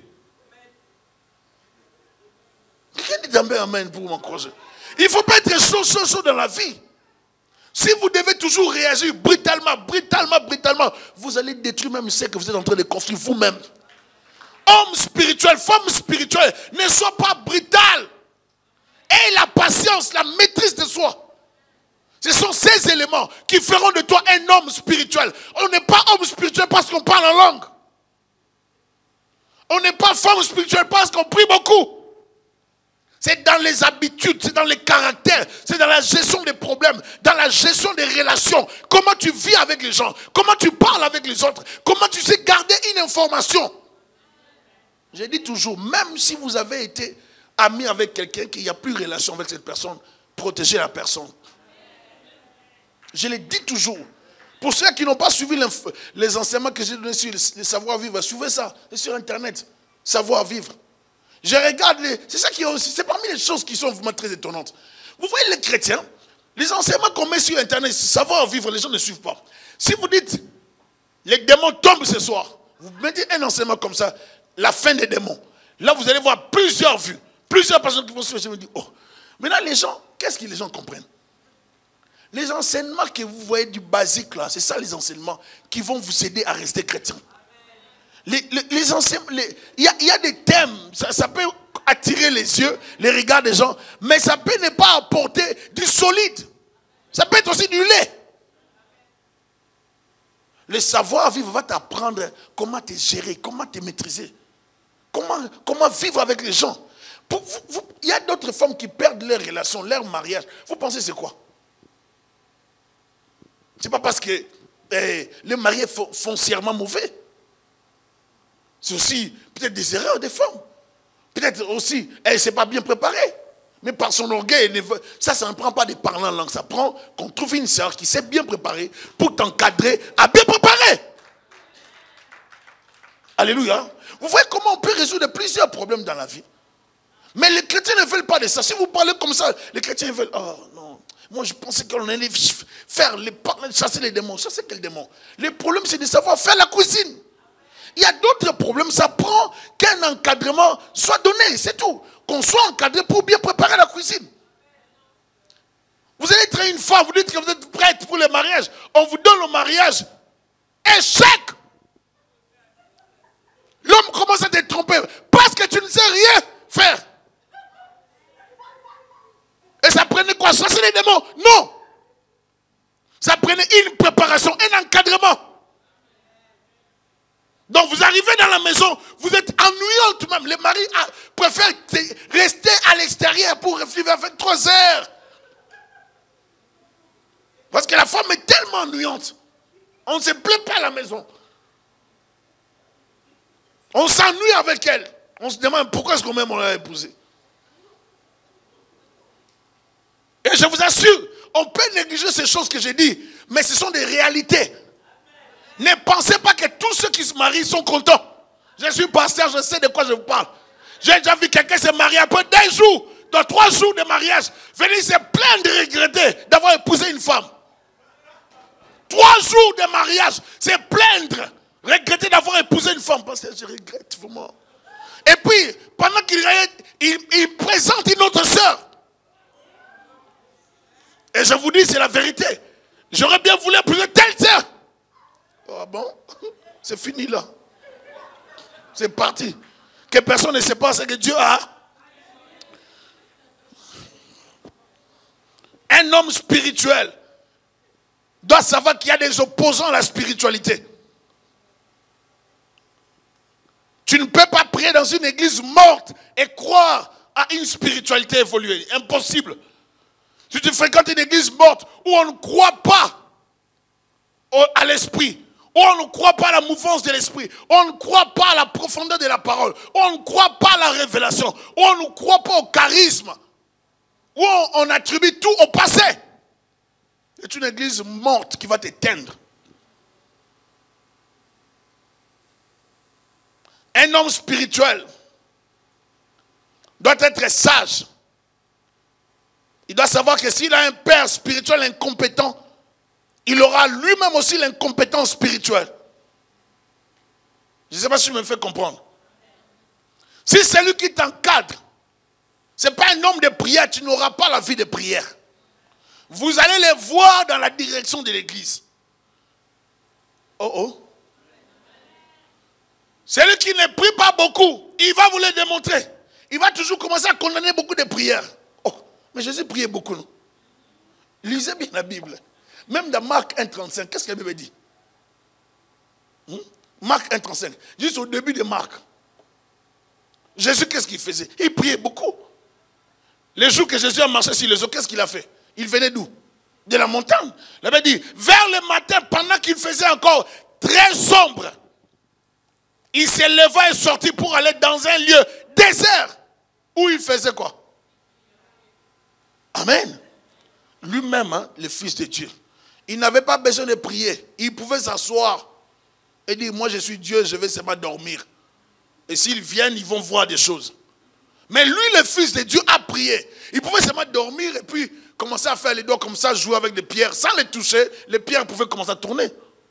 Quelqu'un dit amen pour m'encourager. Il ne faut pas être chaud dans la vie. Si vous devez toujours réagir brutalement, vous allez détruire même ce que vous êtes en train de construire vous-même. Homme spirituel, femme spirituelle, ne sois pas brutal. Aie la patience, la maîtrise de soi. Ce sont ces éléments qui feront de toi un homme spirituel. On n'est pas homme spirituel parce qu'on parle en langue. On n'est pas femme spirituelle parce qu'on prie beaucoup. C'est dans les habitudes, c'est dans les caractères, c'est dans la gestion des problèmes, dans la gestion des relations. Comment tu vis avec les gens, comment tu parles avec les autres, comment tu sais garder une information. J'ai dit toujours, même si vous avez été ami avec quelqu'un qui n'y a plus de relation avec cette personne, protégez la personne. Je l'ai dit toujours. Pour ceux qui n'ont pas suivi les enseignements que j'ai donnés sur le savoir-vivre, suivez ça, c'est sur Internet, savoir-vivre. Je regarde, c'est ça qui est aussi, c'est parmi les choses qui sont vraiment très étonnantes. Vous voyez les chrétiens, les enseignements qu'on met sur Internet, savoir-vivre, les gens ne suivent pas. Si vous dites, les démons tombent ce soir, vous mettez un enseignement comme ça, la fin des démons. Là, vous allez voir plusieurs vues, plusieurs personnes qui vont se dire, oh, maintenant les gens, qu'est-ce que les gens comprennent? Les enseignements que vous voyez du basique là, c'est ça les enseignements qui vont vous aider à rester chrétien. Les enseignements, il y a des thèmes, ça peut attirer les yeux, les regards des gens, mais ça peut ne pas apporter du solide. Ça peut être aussi du lait. Le savoir-vivre va t'apprendre comment te gérer, comment te maîtriser, comment vivre avec les gens. Il y a d'autres femmes qui perdent leur relation, leur mariage. Vous pensez c'est quoi? C'est pas parce que le mari est foncièrement mauvais. C'est aussi peut-être des erreurs des femmes. Peut-être aussi, elle ne s'est pas bien préparée. Mais par son orgueil, ça ne prend pas de parler en langue. Ça prend qu'on trouve une sœur qui s'est bien préparée pour t'encadrer à bien préparer. Alléluia. Vous voyez comment on peut résoudre plusieurs problèmes dans la vie. Mais les chrétiens ne veulent pas de ça. Si vous parlez comme ça, les chrétiens veulent, oh non. Moi, je pensais qu'on allait faire chasser les démons. Chasser quel démon? Le problème, c'est de savoir faire la cuisine. Il y a d'autres problèmes. Ça prend qu'un encadrement soit donné. C'est tout. Qu'on soit encadré pour bien préparer la cuisine. Vous allez être une femme. Vous dites que vous êtes prête pour le mariage. On vous donne le mariage. Échec. L'homme commence à te tromper. Parce que tu ne sais rien faire. Et ça prenait quoi? Chasser les démons? Non. Ça prenait une préparation, un encadrement. Donc vous arrivez dans la maison, vous êtes ennuyante même. Le mari préfère rester à l'extérieur pour réfléchir à 23 heures. Parce que la femme est tellement ennuyante. On ne se plaît pas à la maison. On s'ennuie avec elle. On se demande pourquoi est-ce qu'on même on l'a épousée. Et je vous assure, on peut négliger ces choses que j'ai dit, mais ce sont des réalités. Ne pensez pas que tous ceux qui se marient sont contents. Je suis pasteur, je sais de quoi je vous parle. J'ai déjà vu quelqu'un se marier après 2 jours, dans 3 jours de mariage, venir se plaindre de regretter d'avoir épousé une femme. 3 jours de mariage, se plaindre, regretter d'avoir épousé une femme. Parce que je regrette vraiment. Et puis, pendant qu'il présente une autre sœur. Et je vous dis, c'est la vérité. J'aurais bien voulu épouser telle sœur. Ah bon? C'est fini là. C'est parti. Que personne ne sait pas ce que Dieu a. Un homme spirituel doit savoir qu'il y a des opposants à la spiritualité. Tu ne peux pas prier dans une église morte et croire à une spiritualité évoluée. Impossible. Si tu fréquentes une église morte où on ne croit pas à l'esprit, où on ne croit pas à la mouvance de l'esprit, où on ne croit pas à la profondeur de la parole, où on ne croit pas à la révélation, où on ne croit pas au charisme, où on attribue tout au passé, c'est une église morte qui va t'éteindre. Un homme spirituel doit être sage. il doit savoir que s'il a un père spirituel incompétent, il aura lui-même aussi l'incompétence spirituelle. Je ne sais pas si je me fais comprendre. Si c'est lui qui t'encadre, ce n'est pas un homme de prière, tu n'auras pas la vie de prière. Vous allez les voir dans la direction de l'église. Oh oh. Celui qui ne prie pas beaucoup, il va vous le démontrer. Il va toujours commencer à condamner beaucoup de prières. Oh, mais Jésus priait beaucoup, non? Lisez bien la Bible. Même dans Marc 1,35, qu'est-ce que la Bible dit? Marc 1,35, juste au début de Marc. Jésus, qu'est-ce qu'il faisait? Il priait beaucoup. Les jours que Jésus a marché sur les eaux, qu'est-ce qu'il a fait? Il venait d'où? De la montagne. La Bible dit, vers le matin, pendant qu'il faisait encore très sombre, il s'est levé et sorti pour aller dans un lieu désert. Où il faisait quoi? Amen. Lui-même, hein, le Fils de Dieu. Il n'avait pas besoin de prier. Il pouvait s'asseoir et dire, moi je suis Dieu, je vais seulement dormir. Et s'ils viennent, ils vont voir des choses. Mais lui, le Fils de Dieu, a prié. Il pouvait seulement dormir et puis commencer à faire les doigts comme ça, jouer avec des pierres. Sans les toucher, les pierres pouvaient commencer à tourner.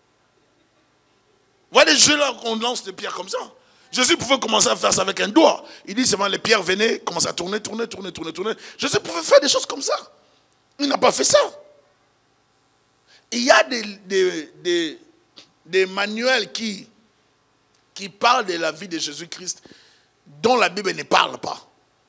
Vous voyez les jeux là, on lance des pierres comme ça. Jésus pouvait commencer à faire ça avec un doigt. Il dit seulement les pierres venaient, commençaient à tourner. Jésus pouvait faire des choses comme ça. Il n'a pas fait ça. Il y a des manuels qui parlent de la vie de Jésus-Christ dont la Bible ne parle pas.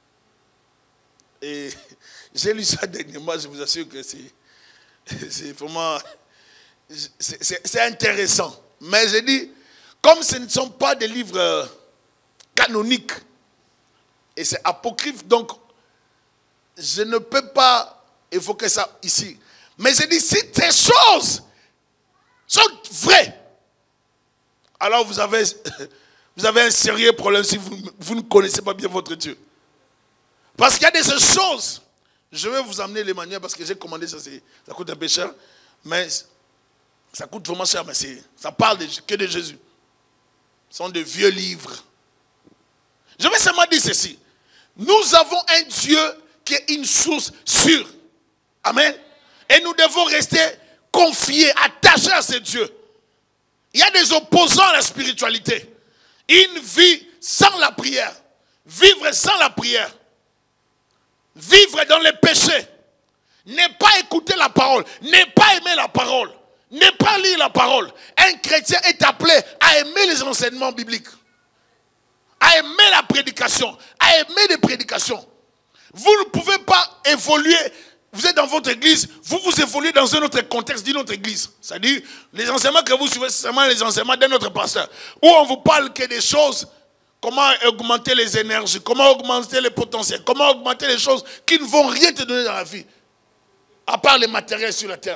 Et j'ai lu ça dernièrement, je vous assure que c'est vraiment... C'est intéressant. Mais j'ai dit, comme ce ne sont pas des livres canoniques, et c'est apocryphe, donc je ne peux pas évoquer ça ici. Mais j'ai dit, si ces choses sont vraies, alors vous avez un sérieux problème si vous ne connaissez pas bien votre Dieu. Parce qu'il y a des choses, je vais vous amener les manuels parce que j'ai commandé ça, ça coûte un peu cher, mais ça coûte vraiment cher, mais ça parle que de Jésus. Ce sont de vieux livres. Je vais seulement dire ceci. Nous avons un Dieu qui est une source sûre. Amen. Et nous devons rester confiés, attachés à ce Dieu. Il y a des opposants à la spiritualité. Une vie sans la prière. Vivre sans la prière. Vivre dans les péchés. Ne pas écouter la parole. Ne pas aimer la parole. Ne pas lire la parole. Un chrétien est appelé à aimer les enseignements bibliques. À aimer la prédication. À aimer les prédications. Vous ne pouvez pas évoluer. Vous êtes dans votre église, vous évoluez dans un autre contexte d'une autre église. C'est-à-dire, les enseignements que vous suivez, c'est seulement les enseignements d'un autre pasteur. Où on vous parle que des choses, comment augmenter les énergies, comment augmenter les potentiels, comment augmenter les choses qui ne vont rien te donner dans la vie. À part les matériels sur la terre.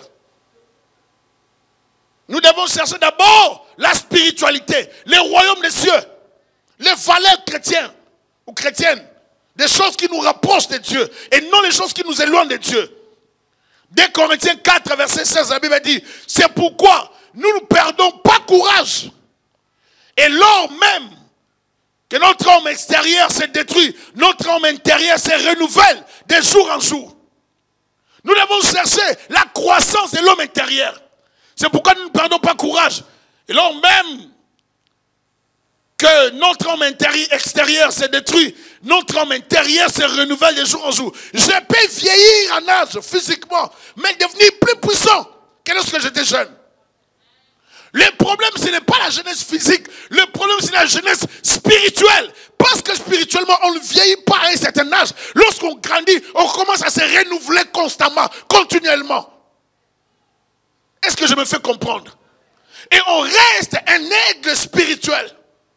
Nous devons chercher d'abord la spiritualité, le royaume des cieux, les valeurs chrétiennes ou chrétiennes. Des choses qui nous rapprochent de Dieu et non les choses qui nous éloignent de Dieu. 2 Corinthiens 4, verset 16, la Bible dit, c'est pourquoi nous ne perdons pas courage. Et lors même que notre homme extérieur se détruit, notre homme intérieur se renouvelle de jour en jour. Nous devons chercher la croissance de l'homme intérieur. C'est pourquoi nous ne perdons pas courage. Et lors même que notre homme extérieur se détruit, notre homme intérieur se renouvelle de jour en jour. Je peux vieillir en âge physiquement, mais devenir plus puissant que lorsque j'étais jeune. Le problème, ce n'est pas la jeunesse physique. Le problème, c'est la jeunesse spirituelle. Parce que spirituellement, on ne vieillit pas à un certain âge. Lorsqu'on grandit, on commence à se renouveler constamment, continuellement. Est-ce que je me fais comprendre? Et on reste un aigle spirituel.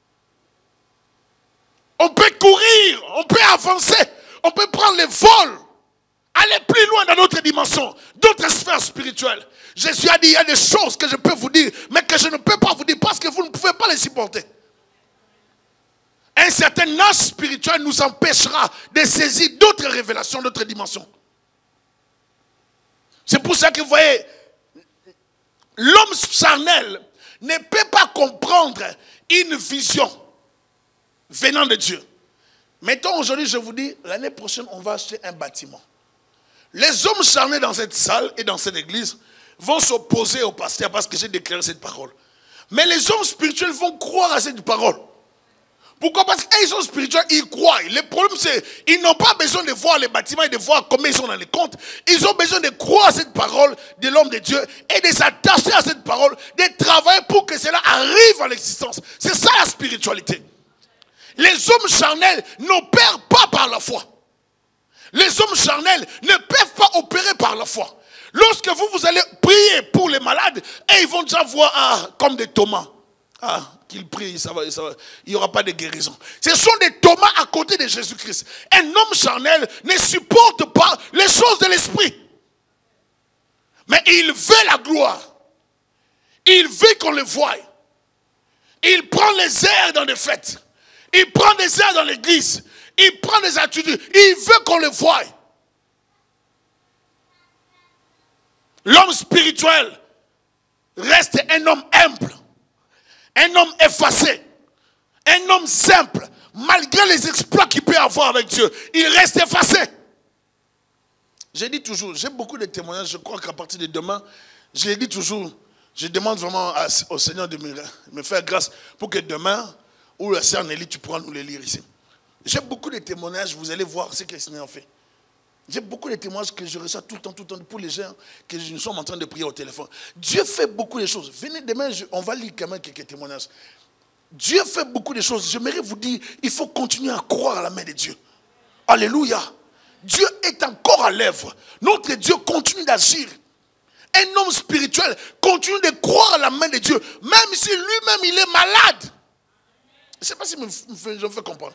On peut courir, on peut avancer, on peut prendre les vols, aller plus loin dans notre dimension, d'autres sphères spirituelles. Jésus a dit, il y a des choses que je peux vous dire, mais que je ne peux pas vous dire parce que vous ne pouvez pas les supporter. Un certain âge spirituel nous empêchera de saisir d'autres révélations, d'autres dimensions. C'est pour ça que vous voyez, l'homme charnel ne peut pas comprendre une vision venant de Dieu. Mettons aujourd'hui, je vous dis, l'année prochaine, on va acheter un bâtiment. Les hommes charnés dans cette salle et dans cette église vont s'opposer au pasteur parce que j'ai déclaré cette parole. Mais les hommes spirituels vont croire à cette parole. Pourquoi? Parce qu'ils sont spirituels, ils croient. Le problème, c'est qu'ils n'ont pas besoin de voir les bâtiments et de voir combien ils sont dans les comptes. Ils ont besoin de croire à cette parole de l'homme de Dieu et de s'attacher à cette parole, de travailler pour que cela arrive à l'existence. C'est ça la spiritualité. Les hommes charnels n'opèrent pas par la foi. Les hommes charnels ne peuvent pas opérer par la foi. Lorsque vous allez prier pour les malades, et ils vont déjà voir comme des Thomas. Qu'ils prient, ça va, il n'y aura pas de guérison. Ce sont des Thomas à côté de Jésus-Christ. Un homme charnel ne supporte pas les choses de l'esprit. Mais il veut la gloire. Il veut qu'on le voie. Il prend les airs dans les fêtes. Il prend des airs dans l'église. Il prend des attitudes. Il veut qu'on le voie. L'homme spirituel reste un homme humble. Un homme effacé. Un homme simple. Malgré les exploits qu'il peut avoir avec Dieu, il reste effacé. J'ai dit toujours, j'ai beaucoup de témoignages. Je crois qu'à partir de demain, je l'ai dit toujours, je demande vraiment au Seigneur de me faire grâce pour que demain, ou la sœur Nelly, tu pourras nous les lire ici. J'ai beaucoup de témoignages, vous allez voir ce que le Seigneur a fait. J'ai beaucoup de témoignages que je reçois tout le temps pour les gens que nous sommes en train de prier au téléphone. Dieu fait beaucoup de choses. Venez demain, on va lire quand même quelques témoignages. Dieu fait beaucoup de choses. J'aimerais vous dire, il faut continuer à croire à la main de Dieu. Alléluia. Dieu est encore à l'œuvre. Notre Dieu continue d'agir. Un homme spirituel continue de croire à la main de Dieu. Même si lui-même il est malade. Je ne sais pas si je me fais comprendre.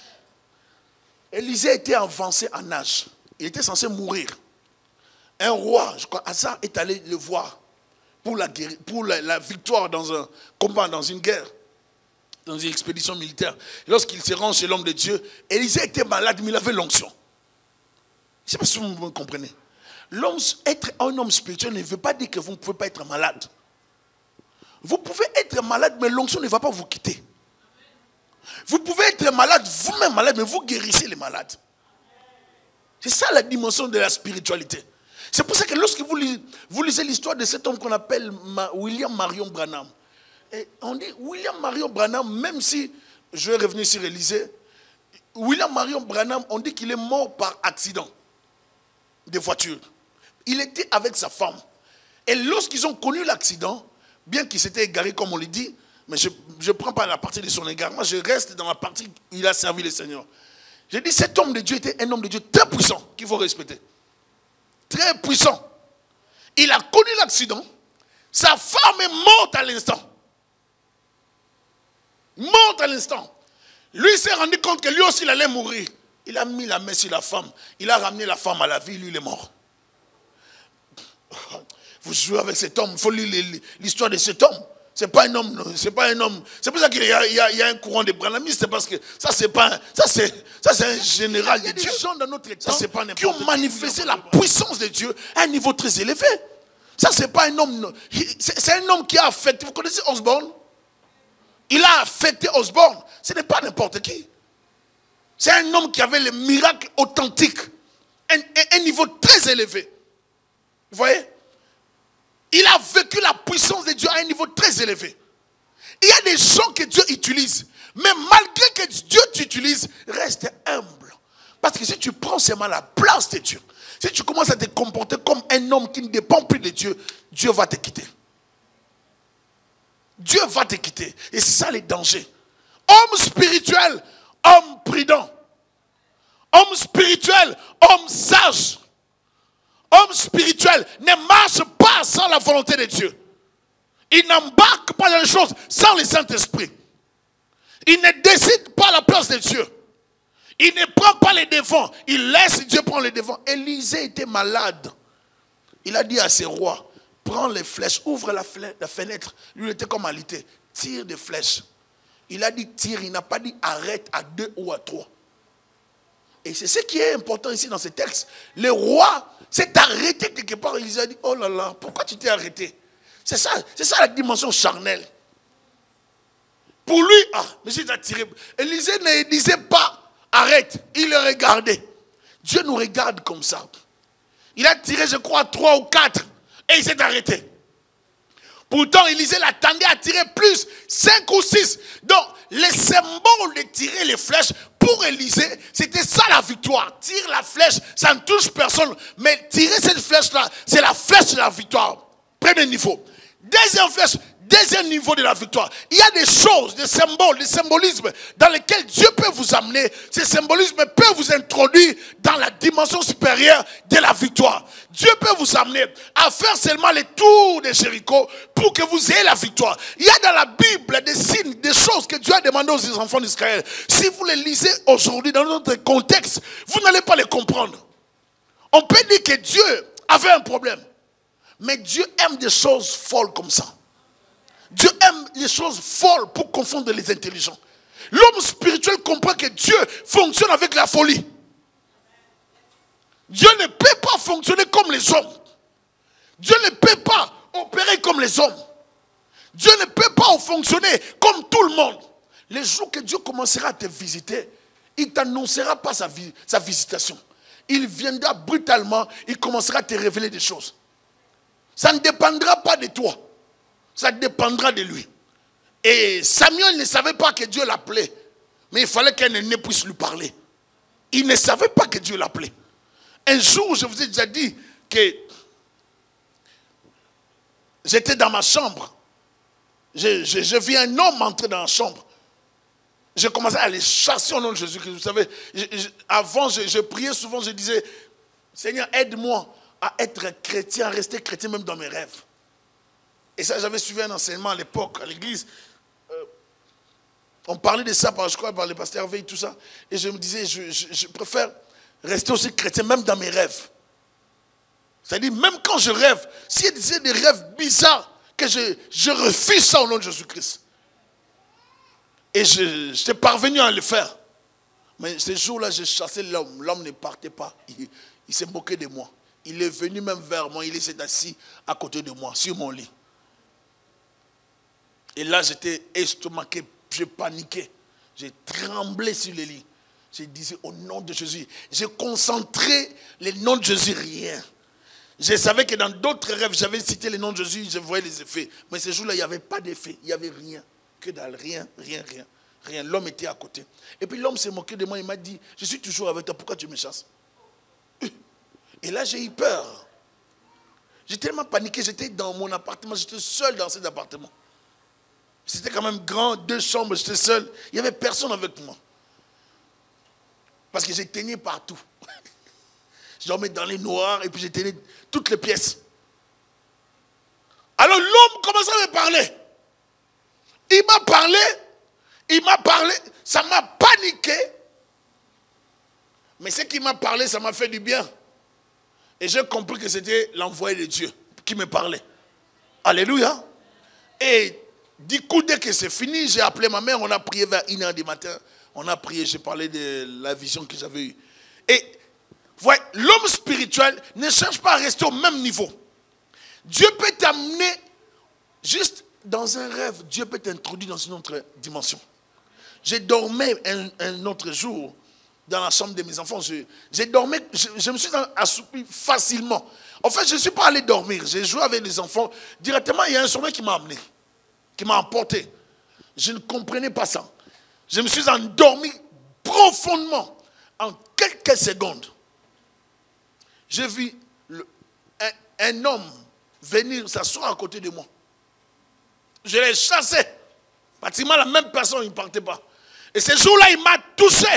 Élisée était avancé en âge. Il était censé mourir. Un roi, je crois, Asa est allé le voir pour la victoire dans un combat, dans une guerre, dans une expédition militaire. Lorsqu'il se rend chez l'homme de Dieu, Élisée était malade, mais il avait l'onction. Je ne sais pas si vous me comprenez. Être un homme spirituel ne veut pas dire que vous ne pouvez pas être malade. Vous pouvez être malade, mais l'onction ne va pas vous quitter. Vous pouvez être malade, vous-même malade, mais vous guérissez les malades. C'est ça la dimension de la spiritualité. C'est pour ça que lorsque vous lisez l'histoire de cet homme qu'on appelle William Marion Branham, et on dit William Marion Branham, même si, je vais revenir sur Élisée, William Marion Branham, on dit qu'il est mort par accident de voiture. Il était avec sa femme. Et lorsqu'ils ont connu l'accident, bien qu'il s'était égaré comme on le dit, mais je ne prends pas la partie de son égarement, je reste dans la partie où il a servi le Seigneur. J'ai dit, cet homme de Dieu était un homme de Dieu très puissant, qu'il faut respecter. Très puissant. Il a connu l'accident. Sa femme est morte à l'instant. Morte à l'instant. Lui s'est rendu compte que lui aussi il allait mourir. Il a mis la main sur la femme. Il a ramené la femme à la vie, lui il est mort. Vous jouez avec cet homme, il faut lire l'histoire de cet homme. C'est pas un homme, c'est pas un homme. C'est pour ça qu'il y a un courant de branhamistes, parce que ça c'est un général de Dieu. Il y a des gens dans notre temps qui ont manifesté la puissance de Dieu à un niveau très élevé. Ça c'est pas un homme, c'est un homme qui a affecté. Vous connaissez Osborne? Il a affecté Osborne. Ce n'est pas n'importe qui. C'est un homme qui avait les miracles authentiques, un niveau très élevé. Vous voyez? Il a vécu la puissance de Dieu à un niveau très élevé. Il y a des gens que Dieu utilise. Mais malgré que Dieu t'utilise, reste humble. Parce que si tu prends seulement la place de Dieu, si tu commences à te comporter comme un homme qui ne dépend plus de Dieu, Dieu va te quitter. Dieu va te quitter. Et c'est ça les dangers. Homme spirituel, homme prudent. Homme spirituel, homme sage. Homme spirituel ne marche pas sans la volonté de Dieu. Il n'embarque pas dans les choses sans le Saint-Esprit. Il ne décide pas à la place de Dieu. Il ne prend pas les devants. Il laisse Dieu prendre les devants. Élisée était malade. Il a dit à ses rois, prends les flèches, ouvre la fenêtre. Lui, il était comme alité. Tire des flèches. Il a dit tire, il n'a pas dit arrête à 2 ou à 3. Et c'est ce qui est important ici dans ce texte. Le roi s'est arrêté quelque part. Il a dit, oh là là, pourquoi tu t'es arrêté? C'est ça la dimension charnelle. Pour lui, mais j'ai tiré. Élisée ne disait pas, arrête. Il le regardait. Dieu nous regarde comme ça. Il a tiré, je crois, 3 ou 4. Et il s'est arrêté. Pourtant, Élisée l'attendait à tirer plus, 5 ou 6. Donc, les symboles de tirer les flèches, pour Élisée, c'était ça la victoire. Tire la flèche, ça ne touche personne. Mais tirer cette flèche-là, c'est la flèche de la victoire. Premier niveau. Deuxième flèche, deuxième niveau de la victoire. Il y a des choses, des symboles, des symbolismes dans lesquels Dieu peut vous amener. Ces symbolismes peuvent vous introduire dans la dimension supérieure de la victoire. Dieu peut vous amener à faire seulement les tours de Jéricho pour que vous ayez la victoire. Il y a dans la Bible des signes, des choses que Dieu a demandé aux enfants d'Israël. Si vous les lisez aujourd'hui dans notre contexte, vous n'allez pas les comprendre. On peut dire que Dieu avait un problème. Mais Dieu aime des choses folles comme ça. Dieu aime les choses folles pour confondre les intelligents. L'homme spirituel comprend que Dieu fonctionne avec la folie. Dieu ne peut pas fonctionner comme les hommes. Dieu ne peut pas opérer comme les hommes. Dieu ne peut pas fonctionner comme tout le monde. Les jours que Dieu commencera à te visiter, il ne t'annoncera pas sa visitation. Il viendra brutalement, il commencera à te révéler des choses. Ça ne dépendra pas de toi. Ça dépendra de lui. Et Samuel ne savait pas que Dieu l'appelait. Mais il fallait qu'un aîné puisse lui parler. Il ne savait pas que Dieu l'appelait. Un jour, je vous ai déjà dit que j'étais dans ma chambre. Je vis un homme entrer dans la chambre. J'ai commencé à les chasser au nom de Jésus-Christ. Vous savez, avant, je priais souvent, je disais, Seigneur, aide-moi à être chrétien, à rester chrétien même dans mes rêves. Et ça, j'avais suivi un enseignement à l'époque, à l'église. On parlait de ça, je crois, par le pasteur Veil, tout ça. Et je me disais, je préfère rester aussi chrétien, même dans mes rêves. C'est-à-dire, même quand je rêve, s'il y a des rêves bizarres, que je refuse ça au nom de Jésus-Christ. Et j'étais parvenu à le faire. Mais ce jour-là, j'ai chassé l'homme. L'homme ne partait pas. Il s'est moqué de moi. Il est venu même vers moi. Il s'est assis à côté de moi, sur mon lit. Et là, j'étais estomaqué. Je paniquais. J'ai tremblé sur le lit. Je disais au nom de Jésus. J'ai concentré le nom de Jésus, rien. Je savais que dans d'autres rêves, j'avais cité le nom de Jésus, je voyais les effets. Mais ce jour-là, il n'y avait pas d'effet. Il n'y avait rien. Que dalle, rien. L'homme était à côté. Et puis l'homme s'est moqué de moi. Il m'a dit, je suis toujours avec toi. Pourquoi tu me chasses? Et là, j'ai eu peur. J'ai tellement paniqué. J'étais dans mon appartement. J'étais seul dans cet appartement. C'était quand même grand, 2 chambres. J'étais seul. Il n'y avait personne avec moi. Parce que j'éteignais partout. Je dormais dans les noirs et puis j'éteignais toutes les pièces. Alors l'homme commençait à me parler. Il m'a parlé, ça m'a paniqué. Mais ce qui m'a parlé, ça m'a fait du bien. Et j'ai compris que c'était l'envoyé de Dieu qui me parlait. Alléluia. Et du coup, dès que c'est fini, j'ai appelé ma mère, on a prié vers 1h du matin. On a prié, j'ai parlé de la vision que j'avais eue. Et voyez, l'homme spirituel ne cherche pas à rester au même niveau. Dieu peut t'amener juste dans un rêve. Dieu peut t'introduire dans une autre dimension. J'ai dormi un autre jour dans la chambre de mes enfants. J'ai dormi, je me suis assoupi facilement. En fait, je ne suis pas allé dormir. J'ai joué avec les enfants. Directement, il y a un sommeil qui m'a amené, qui m'a emporté. Je ne comprenais pas ça. Je me suis endormi profondément en quelques secondes. J'ai vu un homme venir s'asseoir à côté de moi. Je l'ai chassé. Pratiquement la même personne, il ne partait pas. Et ce jour-là, il m'a touché.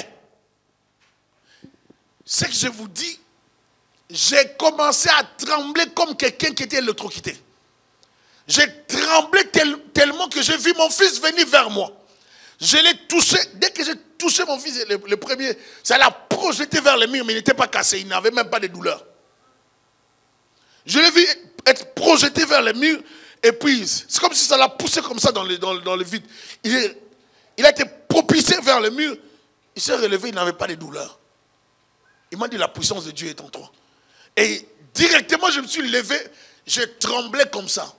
Ce que je vous dis, j'ai commencé à trembler comme quelqu'un qui était électrocuté. J'ai tremblé tellement que j'ai vu mon fils venir vers moi. Je l'ai touché. Dès que j'ai touché mon fils, le premier, ça l'a projeté vers le mur, mais il n'était pas cassé. Il n'avait même pas de douleur. Je l'ai vu être projeté vers le mur. Et puis, c'est comme si ça l'a poussé comme ça dans le vide. Il a été propulsé vers le mur. Il s'est relevé, il n'avait pas de douleur. Il m'a dit, la puissance de Dieu est en toi. Et directement, je me suis levé, je tremblais comme ça.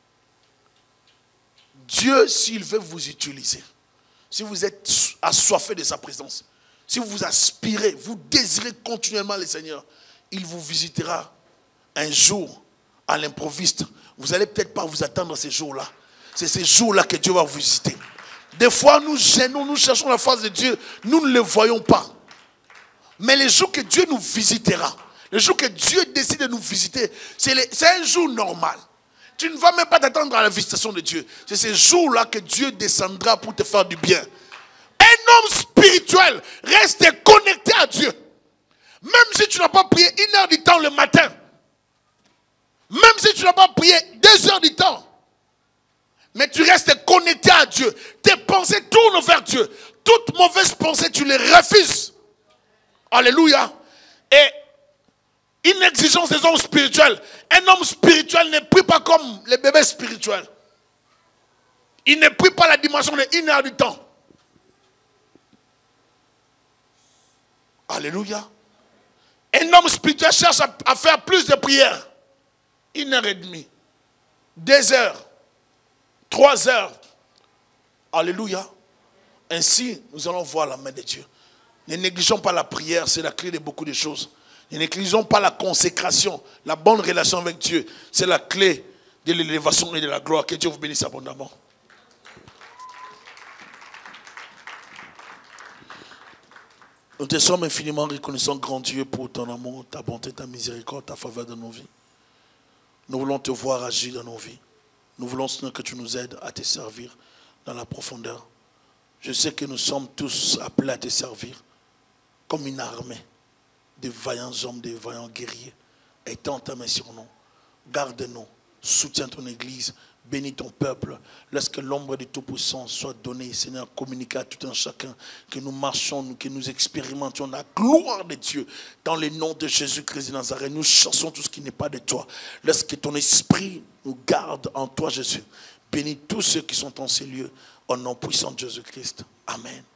Dieu, s'il veut vous utiliser, si vous êtes assoiffé de sa présence, si vous aspirez, vous désirez continuellement le Seigneur, il vous visitera un jour, à l'improviste, vous n'allez peut-être pas vous attendre à ces jours-là. C'est ces jours-là que Dieu va vous visiter. Des fois, nous gênons, nous cherchons la face de Dieu, nous ne le voyons pas. Mais les jours que Dieu nous visitera, le jour que Dieu décide de nous visiter, c'est un jour normal. Tu ne vas même pas t'attendre à la visitation de Dieu. C'est ces jours-là que Dieu descendra pour te faire du bien. Un homme spirituel reste connecté à Dieu. Même si tu n'as pas prié 1 heure du temps le matin, même si tu n'as pas prié 2 heures du temps, mais tu restes connecté à Dieu. Tes pensées tournent vers Dieu. Toute mauvaise pensée, tu les refuses. Alléluia. Et une exigence des hommes spirituels. Un homme spirituel ne prie pas comme les bébés spirituels. Il ne prie pas la dimension de 1 heure du temps. Alléluia. Un homme spirituel cherche à faire plus de prières. 1 heure et demie. 2 heures. 3 heures. Alléluia. Ainsi, nous allons voir la main de Dieu. Ne négligeons pas la prière, c'est la clé de beaucoup de choses. Ne négligeons pas la consécration, la bonne relation avec Dieu. C'est la clé de l'élévation et de la gloire. Que Dieu vous bénisse abondamment. Nous te sommes infiniment reconnaissants, grand Dieu, pour ton amour, ta bonté, ta miséricorde, ta faveur dans nos vies. Nous voulons te voir agir dans nos vies. Nous voulons, Seigneur, que tu nous aides à te servir dans la profondeur. Je sais que nous sommes tous appelés à te servir comme une armée de vaillants hommes, de vaillants guerriers. Étends ta main sur nous. Garde-nous. Soutiens ton Église. Bénis ton peuple. Laisse que l'ombre du Tout-Puissant soit donnée, Seigneur, communiquer à tout un chacun. Que nous marchons, que nous expérimentions la gloire de Dieu. Dans le nom de Jésus-Christ de Nazareth, nous chassons tout ce qui n'est pas de toi. Laisse que ton esprit nous garde en toi, Jésus. Bénis tous ceux qui sont en ces lieux. Au nom puissant de Jésus-Christ. Amen.